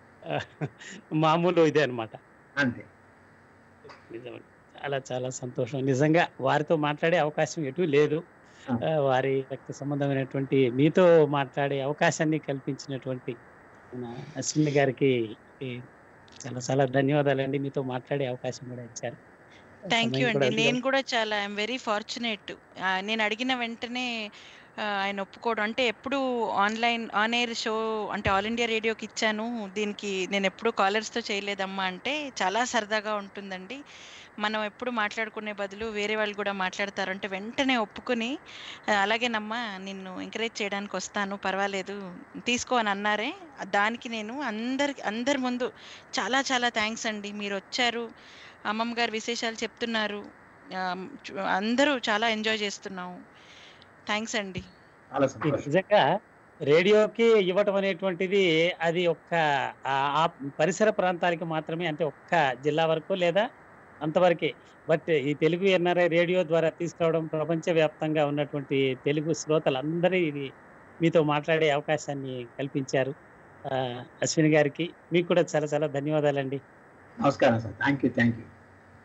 మామూలు ఇదే అన్నమాట. అంతే. నిజమండి. చాలా చాలా సంతోషం. నిజంగా వారితో మాట్లాడే అవకాశం ఎటూ లేదు. ఆ. ఆహ్, వారి రక్త సంబంధమైనటువంటి మీతో మాట్లాడే అవకాశాన్ని కల్పించినటువంటి మన అశ్విని గారికి ఈ చాలా చాలా ధన్యవాదాలండి. మీతో మాట్లాడే అవకాశం కూడా ఇచ్చారు. థ్యాంక్ యూ సమయం అండి. కూడా నేను అధికం. కూడా చాలా ఐఎమ్ వెరీ ఫార్చునేట్. ఆహ్, నేను అడిగిన వెంటనే ఆహ్, ఆయన ఒప్పుకోవడం. అంటే ఎప్పుడు ఆన్‌లైన్ ఆన్ ఎయిర్ షో అంటే ఆల్ ఇండియా రేడియోకి ఇచ్చాను. దీనికి నేనెప్పుడు కాలర్స్‌తో చేయలేదమ్మా అంటే, చాలా సరదాగా ఉంటుందండి. మనం ఎప్పుడు మాట్లాడుకునే బదులు వేరే వాళ్ళు కూడా మాట్లాడతారు అంటే వెంటనే ఒప్పుకొని ఆహ్, అలాగేనమ్మా నిన్ను ఎంకరేజ్ చేయడానికి వస్తాను. పర్వాలేదు తీసుకో అని అన్నారే. దానికి నేను అందరికి అందరి ముందు చాలా చాలా థాంక్స్ అండి. మీరొచ్చారు. అమ్మమ్మ గారి విశేషాలు చెప్తున్నారు. ఆహ్, చు అందరూ చాలా ఎంజాయ్ చేస్తున్నాము. థాంక్స్ అండి. చాలా ఈ సంతోషం. నిజంగా రేడియోకి ఇవ్వటం అనేటువంటిది అది ఒక్క ఆహ్, ఆ పరిసర ప్రాంతాలకి మాత్రమే అంటే ఒక్క జిల్లా వరకు లేదా అంతవరకే. బట్ ఈ తెలుగు ఎన్ఆర్ఐ రేడియో ద్వారా తీసుకురావడం ప్రపంచవ్యాప్తంగా ఉన్నటువంటి తెలుగు శ్రోతలందరి ఇది మీతో మాట్లాడే అవకాశాన్ని కల్పించారు. ఆహ్, అశ్విని గారికి మీకు కూడా చాలా చాలా ధన్యవాదాలండి. నమస్కారం sir. Thank you. Thank you.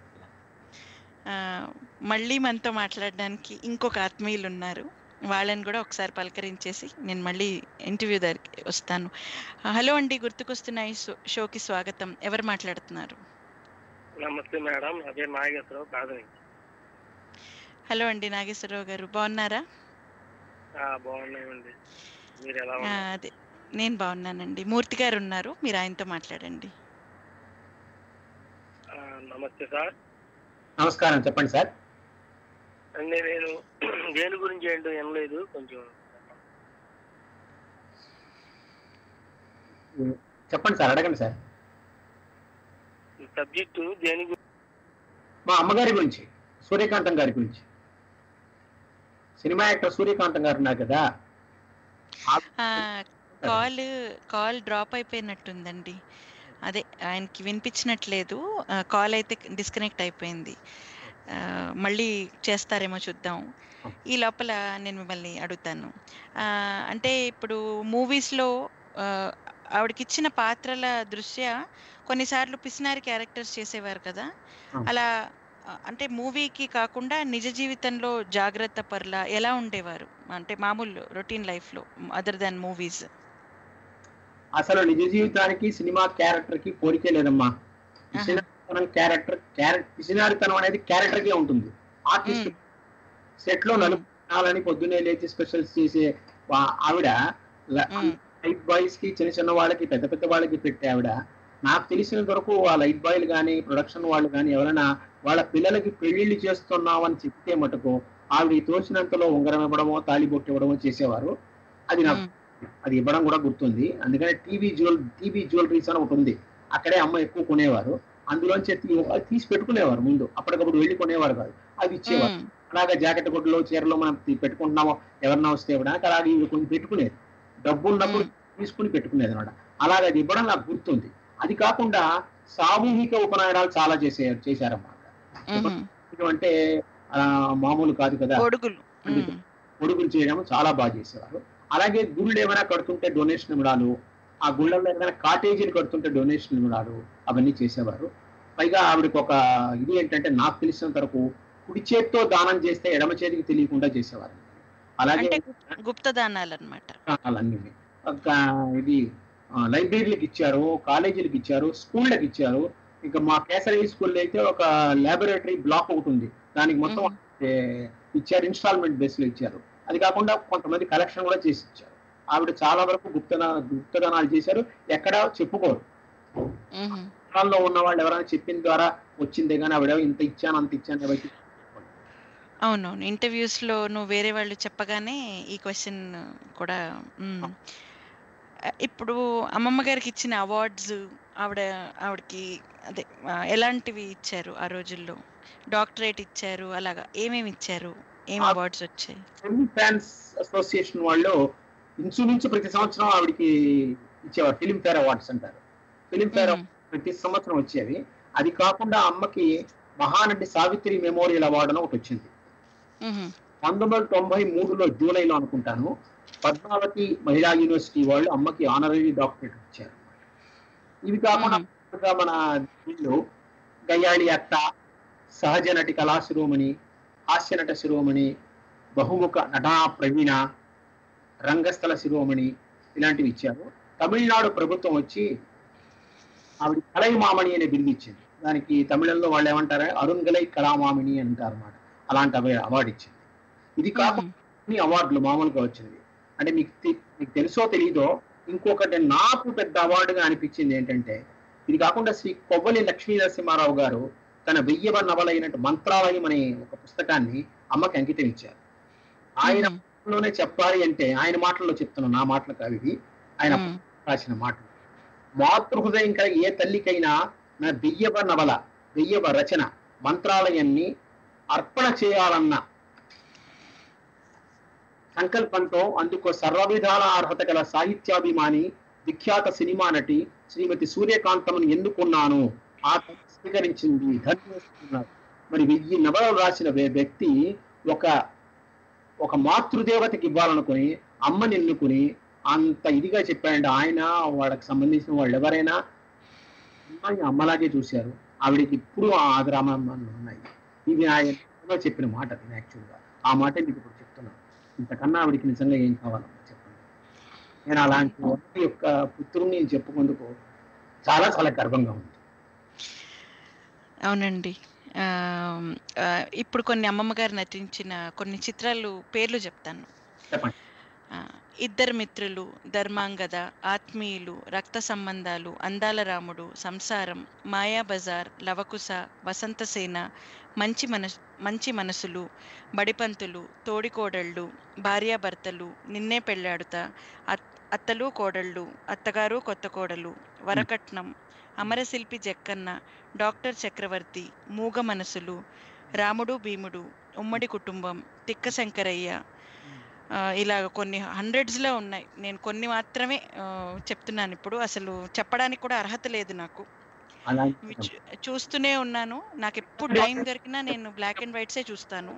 Ah, మళ్ళీ మనతో మాట్లాడడానికి ఇంకొక ఆత్మీయులున్నారు. వాళ్ళని కూడా ఒకసారి పలకరించేసి నేను మళ్ళీ ఇంటర్వ్యూ దగ్గరికి వస్తాను. హలో అండి, గుర్తుకొస్తున్నాయి షో షోకి స్వాగతం. ఎవరు మాట్లాడుతున్నారు? నమస్తే మేడం, అదే నాగేశ్వరరావు కాదు. హలో అండి నాగేశ్వరరావు గారు, బాగున్నారా? బాగున్నాయండి, మీరు ఎలా ఆ, ఉన్నారు? అదే నేను బాగున్నానండి. మూర్తి గారు ఉన్నారు, మీరు ఆయనతో మాట్లాడండి. ఆ, నమస్తే సార్. నమస్కారం, చెప్పండి సార్. అంటే నేను దేని గురించి ఏంటో వినలేదు, కొంచెం చెప్పండి సార్, అడగండి సార్. సబ్జెక్టు దేని గురించి? మా అమ్మగారి గురించి, సూర్యకాంతం గారి గురించి. సినిమా యాక్టర్ సూర్యకాంతం గారు ఉన్నారు కదా. ఆ, కాల్ కాల్ డ్రాప్ అయిపోయినట్టుందండి. అదే ఆయనకి వినిపించినట్లేదు. ఆ, కాల్ అయితే డిస్కనెక్ట్ అయిపోయింది. ఆ, మళ్ళీ చేస్తారేమో చూద్దాం. ఈ లోపల నేను మిమ్మల్ని అడుగుతాను. ఆ, అంటే ఇప్పుడు మూవీస్లో ఆవిడకి ఇచ్చిన పాత్రల దృష్ట్యా కొన్నిసార్లు పిసినారి క్యారెక్టర్స్ చేసేవారు కదా. అవును. అలా ఆ, అంటే మూవీకి కాకుండా నిజ జీవితంలో జాగ్రత్త పర్ల ఎలా ఉండేవారు? అంటే మామూలు రొటీన్ లైఫ్లో అదర్ దాన్ మూవీస్. అసలు నిజ జీవితానికి సినిమా క్యారెక్టర్ కి పోలికే లేదమ్మా. పిసినారితనం క్యారెక్టర్ క్యారెక్టర్ పిసినారితనం అనేది క్యారెక్టర్ కే ఉంటుంది. ఆర్టిస్ట్ సెట్ లో నలుపునాలని పొద్దున్నే లేచి స్పెషల్స్ చేసే వా- ఆవిడ లైఫ్ బాయ్స్ కి, చిన్న చిన్న వాళ్ళకి, పెద్ద పెద్ద వాళ్ళకి పెట్టే ఆవిడ నాకు తెలిసినంత వరకు ఆ లైట్ బాయ్లు కానీ ప్రొడక్షన్ వాళ్ళు కానీ ఎవరైనా వాళ్ళ పిల్లలకి పెళ్లిళ్ళు చేస్తున్నాం అని చెప్తే మటుకు ఆవిడ తోచినంతలో ఉంగరం ఇవ్వడమో తాళిబొట్టు ఇవ్వడమో చేసేవారు. అది నాకు అది ఇవ్వడం కూడా గుర్తుంది. అందుకని టీవీ జ్యువెల్ టీవీ జ్యువెలరీస్ అని ఒకటి ఉంది, అక్కడే అమ్మ ఎక్కువ కొనేవారు. అందులోంచి తీసి పెట్టుకునేవారు, ముందు అప్పటికప్పుడు వెళ్ళి కొనేవారు కాదు, అవి ఇచ్చేవారు. అలాగే జాకెట్ గుడ్డలో చీరలో మనం పెట్టుకుంటున్నామో ఎవరన్నా వస్తే ఇవ్వడానికి అలాగే ఇవి కొంచెం పెట్టుకునేది, డబ్బు ఉన్నప్పుడు తీసుకుని పెట్టుకునేది అనమాట. అలాగే అది ఇవ్వడం నాకు గుర్తుంది. అది కాకుండా సామూహిక ఉపనయనాలు చాలా చేసే చేశారన్నమాట. అంటే మామూలు కాదు కదా, పొడుగులు చేయడం చాలా బాగా చేసేవారు. అలాగే గుళ్ళు ఏమైనా కడుతుంటే డొనేషన్ ఇవ్వడాలు, ఆ గుళ్ళల్లో ఏమైనా కాటేజీలు కడుతుంటే డొనేషన్ ఇవ్వడాలు అవన్నీ చేసేవారు. పైగా ఆవిడకి ఒక ఇది ఏంటంటే నాకు తెలిసినంత వరకు కుడి చేతితో దానం చేస్తే ఎడమ చేతికి తెలియకుండా చేసేవారు. అలాగే గుప్త దానాలు అన్నమాట. అన్నీ ఇది లైబ్రరీలకు ఇచ్చారు, కాలేజీలకు ఇచ్చారు, స్కూళ్ళకి ఇచ్చారు. ఇంకా మా కేసరి స్కూల్లో అయితే ఒక ల్యాబొరేటరీ బ్లాక్ ఒకటి ఉంది, దానికి మొత్తం ఇచ్చారు, ఇన్స్టాల్మెంట్ బేస్ లో ఇచ్చారు. అది కాకుండా కొంతమంది కలెక్షన్ కూడా చేసి ఇచ్చారు. ఆవిడ చాలా వరకు గుప్త గుప్తదానాలు చేశారు, ఎక్కడ చెప్పుకోరు. లో ఉన్న వాళ్ళు ఎవరైనా చెప్పిన ద్వారా వచ్చిందే కానీ ఆవిడ ఇంత ఇచ్చాను అంత ఇచ్చాను ఎవరికి. అవునవును, ఇంటర్వ్యూస్ లో నువ్వు వేరే వాళ్ళు చెప్పగానే ఈ క్వశ్చన్ కూడా. ఇప్పుడు అమ్మమ్మ గారికి ఇచ్చిన అవార్డ్స్ ఆవిడ ఆవిడకి అదే ఎలాంటివి ఇచ్చారు ఆ రోజుల్లో? డాక్టరేట్ ఇచ్చారు, అలాగా ఏమేమి ఇచ్చారు, ఏం అవార్డ్స్ వచ్చాయి? ఫిల్మ్ ఫ్యాన్స్ అసోసియేషన్ వాళ్ళు ఇంచుమించు ప్రతి సంవత్సరం ఆవిడకి ఇచ్చేవారు, ఫిల్మ్ ఫేర్ అవార్డ్స్ అంటారు. ఫిల్మ్ ఫేర్ ప్రతి సంవత్సరం వచ్చేవి. అది కాకుండా అమ్మకి మహానటి సావిత్రి మెమోరియల్ అవార్డు అని ఒకటి వచ్చింది. పంతొమ్మిది వందల తొంభై మూడులో జూలైలో అనుకుంటాను, పద్మావతి మహిళా యూనివర్సిటీ వాళ్ళు అమ్మకి ఆనరీ డాక్టరేట్ ఇచ్చారు. ఇవి కాకుండా మన వీళ్ళు గయ్యాళి అత్త, సహజ నటి కళా శిరోమణి, హాస్య నట శిరోమణి, బహుముఖ నటా ప్రవీణ, రంగస్థల శిరోమణి ఇలాంటివి ఇచ్చారు. తమిళనాడు ప్రభుత్వం వచ్చి ఆవిడ కళైమామణి అనే బిరుదు ఇచ్చింది. దానికి తమిళంలో వాళ్ళు ఏమంటారు, అరుంగలై కళామామిని అంటారు అన్నమాట. అలాంటి అవార్డు ఇచ్చింది. ఇది కాకుండా అవార్డులు మామూలుగా వచ్చినవి. అంటే మీకు మీకు తెలుసో తెలీదో, ఇంకొకటి నాకు పెద్ద అవార్డుగా అనిపించింది ఏంటంటే, ఇది కాకుండా శ్రీ కొవ్వలి లక్ష్మీ నరసింహారావు గారు తన వెయ్యవ నవలైనట్టు మంత్రాలయం అనే ఒక పుస్తకాన్ని అమ్మకి అంకితం ఇచ్చారు. ఆయనలోనే చెప్పాలి అంటే, ఆయన మాటల్లో చెప్తున్నాను, నా మాటలు కాదు ఇవి, ఆయన రాసిన మాటలు. మాతృహృదయం కల ఏ తల్లికైనా నా వెయ్యవ నవల, వెయ్యవ రచన మంత్రాలయాన్ని అర్పణ చేయాలన్న సంకల్పంతో అందుకో సర్వవిధాల అర్హత గల సాహిత్యాభిమాని, విఖ్యాత సినిమా నటి శ్రీమతి సూర్యకాంతమును ఎన్నుకున్నాను, ఆ స్వీకరించింది, ధన్యవాదాలు. మరి వెయ్యి నవలలు రాసిన వ్యక్తి ఒక ఒక మాతృదేవతకి ఇవ్వాలనుకుని అమ్మని ఎన్నుకుని అంత ఇదిగా చెప్పాడంటే, ఆయన వాళ్ళకి సంబంధించిన వాళ్ళు ఎవరైనా అమ్మాయి అమ్మలాగే చూశారు. ఆవిడకి ఇప్పుడు ఆదరామాలు ఉన్నాయి. ఇది ఆయన చెప్పిన మాట. నేను యాక్చువల్గా ఆ మాట మీకు ఇప్పుడు చెప్తున్నాను. ఇంతకన్నా ఆవిడికి నిజంగా ఏం కావాలమ్మా చెప్పండి. నేను అలాంటి వారి యొక్క పుత్రుని నేను చెప్పుకుందుకు చాలా చాలా గర్వంగా ఉంది. అవునండి. ఇప్పుడు కొన్ని అమ్మమ్మ గారు నటించిన కొన్ని చిత్రాలు పేర్లు చెప్తాను. చెప్పండి. ఇద్దరు మిత్రులు, ధర్మాంగద, ఆత్మీయులు, రక్త సంబంధాలు, అందాల రాముడు, సంసారం, మాయా బజార్, లవకుశ, వసంతసేన, మంచి మనసు మంచి మనసులు, బడిపంతులు, తోడికోడళ్ళు, భార్యాభర్తలు, నిన్నే పెళ్ళాడుతా, అత్తలు కోడళ్ళు, అత్తగారు కొత్త కోడలు, వరకట్నం, అమరశిల్పి జక్కన్న, డాక్టర్ చక్రవర్తి, మూగ మనసులు, రాముడు భీముడు, ఉమ్మడి కుటుంబం, తిక్క శంకరయ్య, ఇలా కొన్ని హండ్రెడ్స్లో ఉన్నాయి. నేను కొన్ని మాత్రమే చెప్తున్నాను ఇప్పుడు, అసలు చెప్పడానికి కూడా అర్హత లేదు నాకు. చూస్తూనే ఉన్నాను. నాకు ఎప్పుడు టైం దొరికినా నేను బ్లాక్ అండ్ వైట్సే చూస్తాను.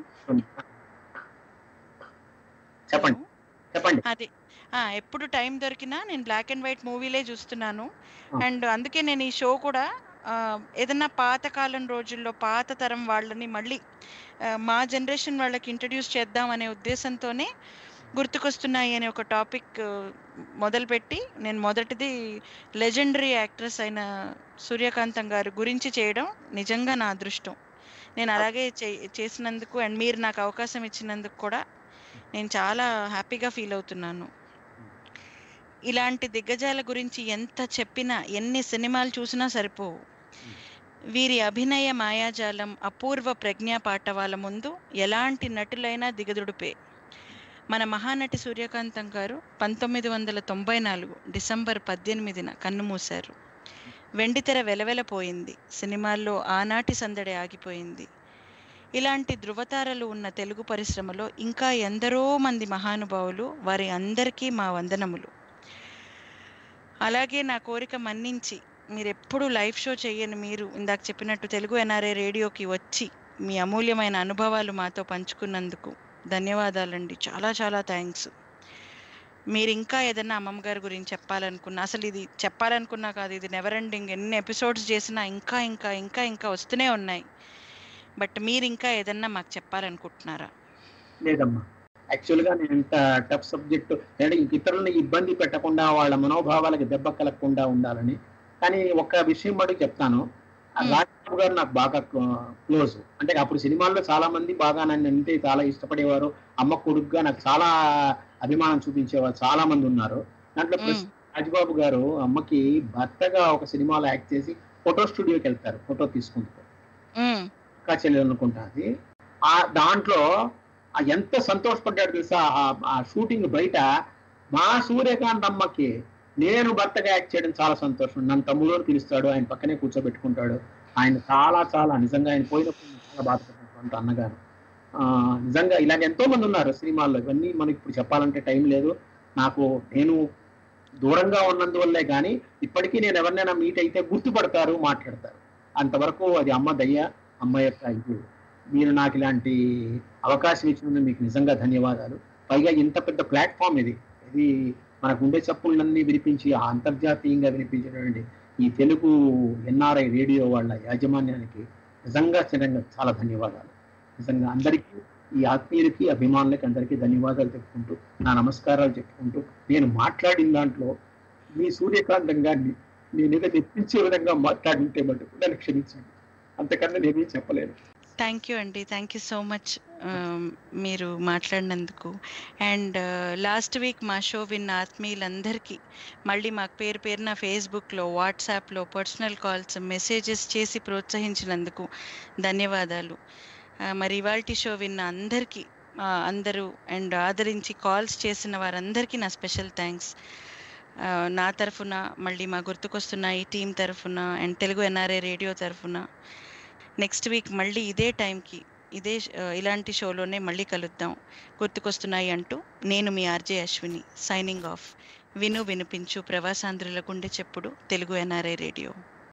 అదే ఎప్పుడు టైం దొరికినా నేను బ్లాక్ అండ్ వైట్ మూవీలే చూస్తున్నాను. అండ్ అందుకే నేను ఈ షో కూడా ఏదన్నా పాతకాలం రోజుల్లో పాత తరం వాళ్ళని మళ్ళీ మా జనరేషన్ వాళ్ళకి ఇంట్రడ్యూస్ చేద్దాం అనే ఉద్దేశంతోనే గుర్తుకొస్తున్నాయి అనే ఒక టాపిక్ మొదలుపెట్టి, నేను మొదటిది లెజెండరీ యాక్ట్రెస్ అయిన సూర్యకాంతం గారి గురించి చేయడం నిజంగా నా అదృష్టం. నేను అలాగే చేసినందుకు అండ్ మీరు నాకు అవకాశం ఇచ్చినందుకు కూడా నేను చాలా హ్యాపీగా ఫీల్ అవుతున్నాను. ఇలాంటి దిగ్గజాల గురించి ఎంత చెప్పినా, ఎన్ని సినిమాలు చూసినా సరిపోవు. వీరి అభినయ మాయాజాలం, అపూర్వ ప్రజ్ఞా పాటవాల ముందు ఎలాంటి నటులైనా దిగదుడిపే. మన మహానటి సూర్యకాంతం గారు పంతొమ్మిది వందల తొంభై నాలుగు డిసెంబర్ పద్దెనిమిదిన కన్నుమూశారు. వెండితెర వెలవెలపోయింది, సినిమాల్లో ఆనాటి సందడి ఆగిపోయింది. ఇలాంటి ధృవతారలు ఉన్న తెలుగు పరిశ్రమలో ఇంకా ఎందరో మంది మహానుభావులు, వారి అందరికీ మా వందనములు. అలాగే నా కోరిక మన్నించి మీరెప్పుడు లైవ్ షో చేయని మీరు ఇందాక చెప్పినట్టు తెలుగు ఎన్ఆర్ఐ రేడియోకి వచ్చి మీ అమూల్యమైన అనుభవాలు మాతో పంచుకున్నందుకు ధన్యవాదాలండి. చాలా చాలా థ్యాంక్స్. మీరు ఇంకా ఏదైనా అమ్మమ్మ గారి గురించి చెప్పాలనుకున్నా, అసలు ఇది చెప్పాలనుకున్నా కాదు, ఇది నెవర్ ఎండింగ్. ఎన్ని ఎపిసోడ్స్ చేసినా ఇంకా ఇంకా ఇంకా ఇంకా వస్తూనే ఉన్నాయి. బట్ మీరు ఇంకా ఏదన్నా మాకు చెప్పాలనుకుంటున్నారా? లేదమ్మా, యాక్చువల్గా నేను ఇంత టఫ్ సబ్జెక్టు అంటే ఇతరులని ఇబ్బంది పెట్టకుండా, వాళ్ళ మనోభావాలకి దెబ్బ కలగకుండా ఉండాలని. కానీ ఒక విషయం మటుకు చెప్తాను, రాజబాబు గారు నాకు బాగా క్లోజ్. అంటే అప్పుడు సినిమాల్లో చాలా మంది బాగా నన్ను అంటే చాలా ఇష్టపడేవారు. అమ్మ కొడుకుగా నాకు చాలా అభిమానం చూపించేవారు చాలా మంది ఉన్నారు. దాంట్లో రాజబాబు గారు అమ్మకి భర్తగా ఒక సినిమాలో యాక్ట్ చేసి ఫోటో స్టూడియోకి వెళ్తారు, ఫోటో తీసుకుంటారు, చెల్లెలు అనుకుంటా అది. ఆ దాంట్లో ఎంత సంతోషపడ్డాడు తెలుసా, ఆ షూటింగ్ బయట మా సూర్యకాంత్ అమ్మకి నేను భర్తగా యాక్ట్ చేయడం చాలా సంతోషం. నన్ను తమ్ముడు అని పిలుస్తాడు, ఆయన పక్కనే కూర్చోబెట్టుకుంటాడు. ఆయన చాలా చాలా నిజంగా ఆయన పోయినప్పుడు చాలా బాధపడుతుంటాడు అన్నగారు. ఆ నిజంగా ఇలాగ ఎంతో మంది ఉన్నారు సినిమాల్లో. ఇవన్నీ మనకి ఇప్పుడు చెప్పాలంటే టైం లేదు నాకు. నేను దూరంగా ఉన్నందువల్లే కానీ ఇప్పటికీ నేను ఎవరినైనా మీట్ అయితే గుర్తుపడతారు, మాట్లాడతారు. అంతవరకు అది అమ్మ దయ్య, అమ్మ యొక్క ఇది. మీరు నాకు ఇలాంటి అవకాశం ఇచ్చినందుకు మీకు నిజంగా ధన్యవాదాలు. పైగా ఇంత పెద్ద ప్లాట్ఫామ్ ఇది ఇది మనకు ఉండే చప్పులన్నీ వినిపించి అంతర్జాతీయంగా వినిపించినటువంటి ఈ తెలుగు ఎన్ఆర్ఐ రేడియో వాళ్ళ యాజమాన్యానికి నిజంగా చిరంగా చాలా ధన్యవాదాలు. నిజంగా అందరికీ, ఈ ఆత్మీయులకి అభిమానులకి అందరికీ ధన్యవాదాలు చెప్పుకుంటూ, నా నమస్కారాలు చెప్పుకుంటూ, నేను మాట్లాడిన దాంట్లో మీ సూర్యకాంతం గారిని నేను ఏదో తెప్పించే విధంగా మాట్లాడింటే మటుకు నన్ను క్షమించండి, అంతకన్నా నేనేం చెప్పలేను. థ్యాంక్ యూ అండి, థ్యాంక్ యూ సో మచ్ మీరు మాట్లాడినందుకు. అండ్ లాస్ట్ వీక్ మా షో విన్న ఆత్మీయులందరికీ మళ్ళీ మాకు పేరు పేరున ఫేస్బుక్లో, వాట్సాప్లో పర్సనల్ కాల్స్, మెసేజెస్ చేసి ప్రోత్సహించినందుకు ధన్యవాదాలు. మరి ఇవాల్టి షో విన్న అందరికీ, అందరూ అండ్ ఆదరించి కాల్స్ చేసిన వారందరికీ నా స్పెషల్ థ్యాంక్స్. నా తరఫున, మళ్ళీ మా గుర్తుకొస్తున్న ఈ టీం తరఫున అండ్ తెలుగు ఎన్ఆర్ఐ రేడియో తరఫున నెక్స్ట్ వీక్ మళ్ళీ ఇదే టైంకి ఇదే ఇలాంటి షోలోనే మళ్ళీ కలుద్దాం. గుర్తుకొస్తున్నాయి అంటూ నేను మీ ఆర్జే అశ్విని సైనింగ్ ఆఫ్. విను వినిపించు ప్రవాసాంధ్రుల గుండె చెప్పుడు తెలుగు ఎన్ఆర్ఐ రేడియో.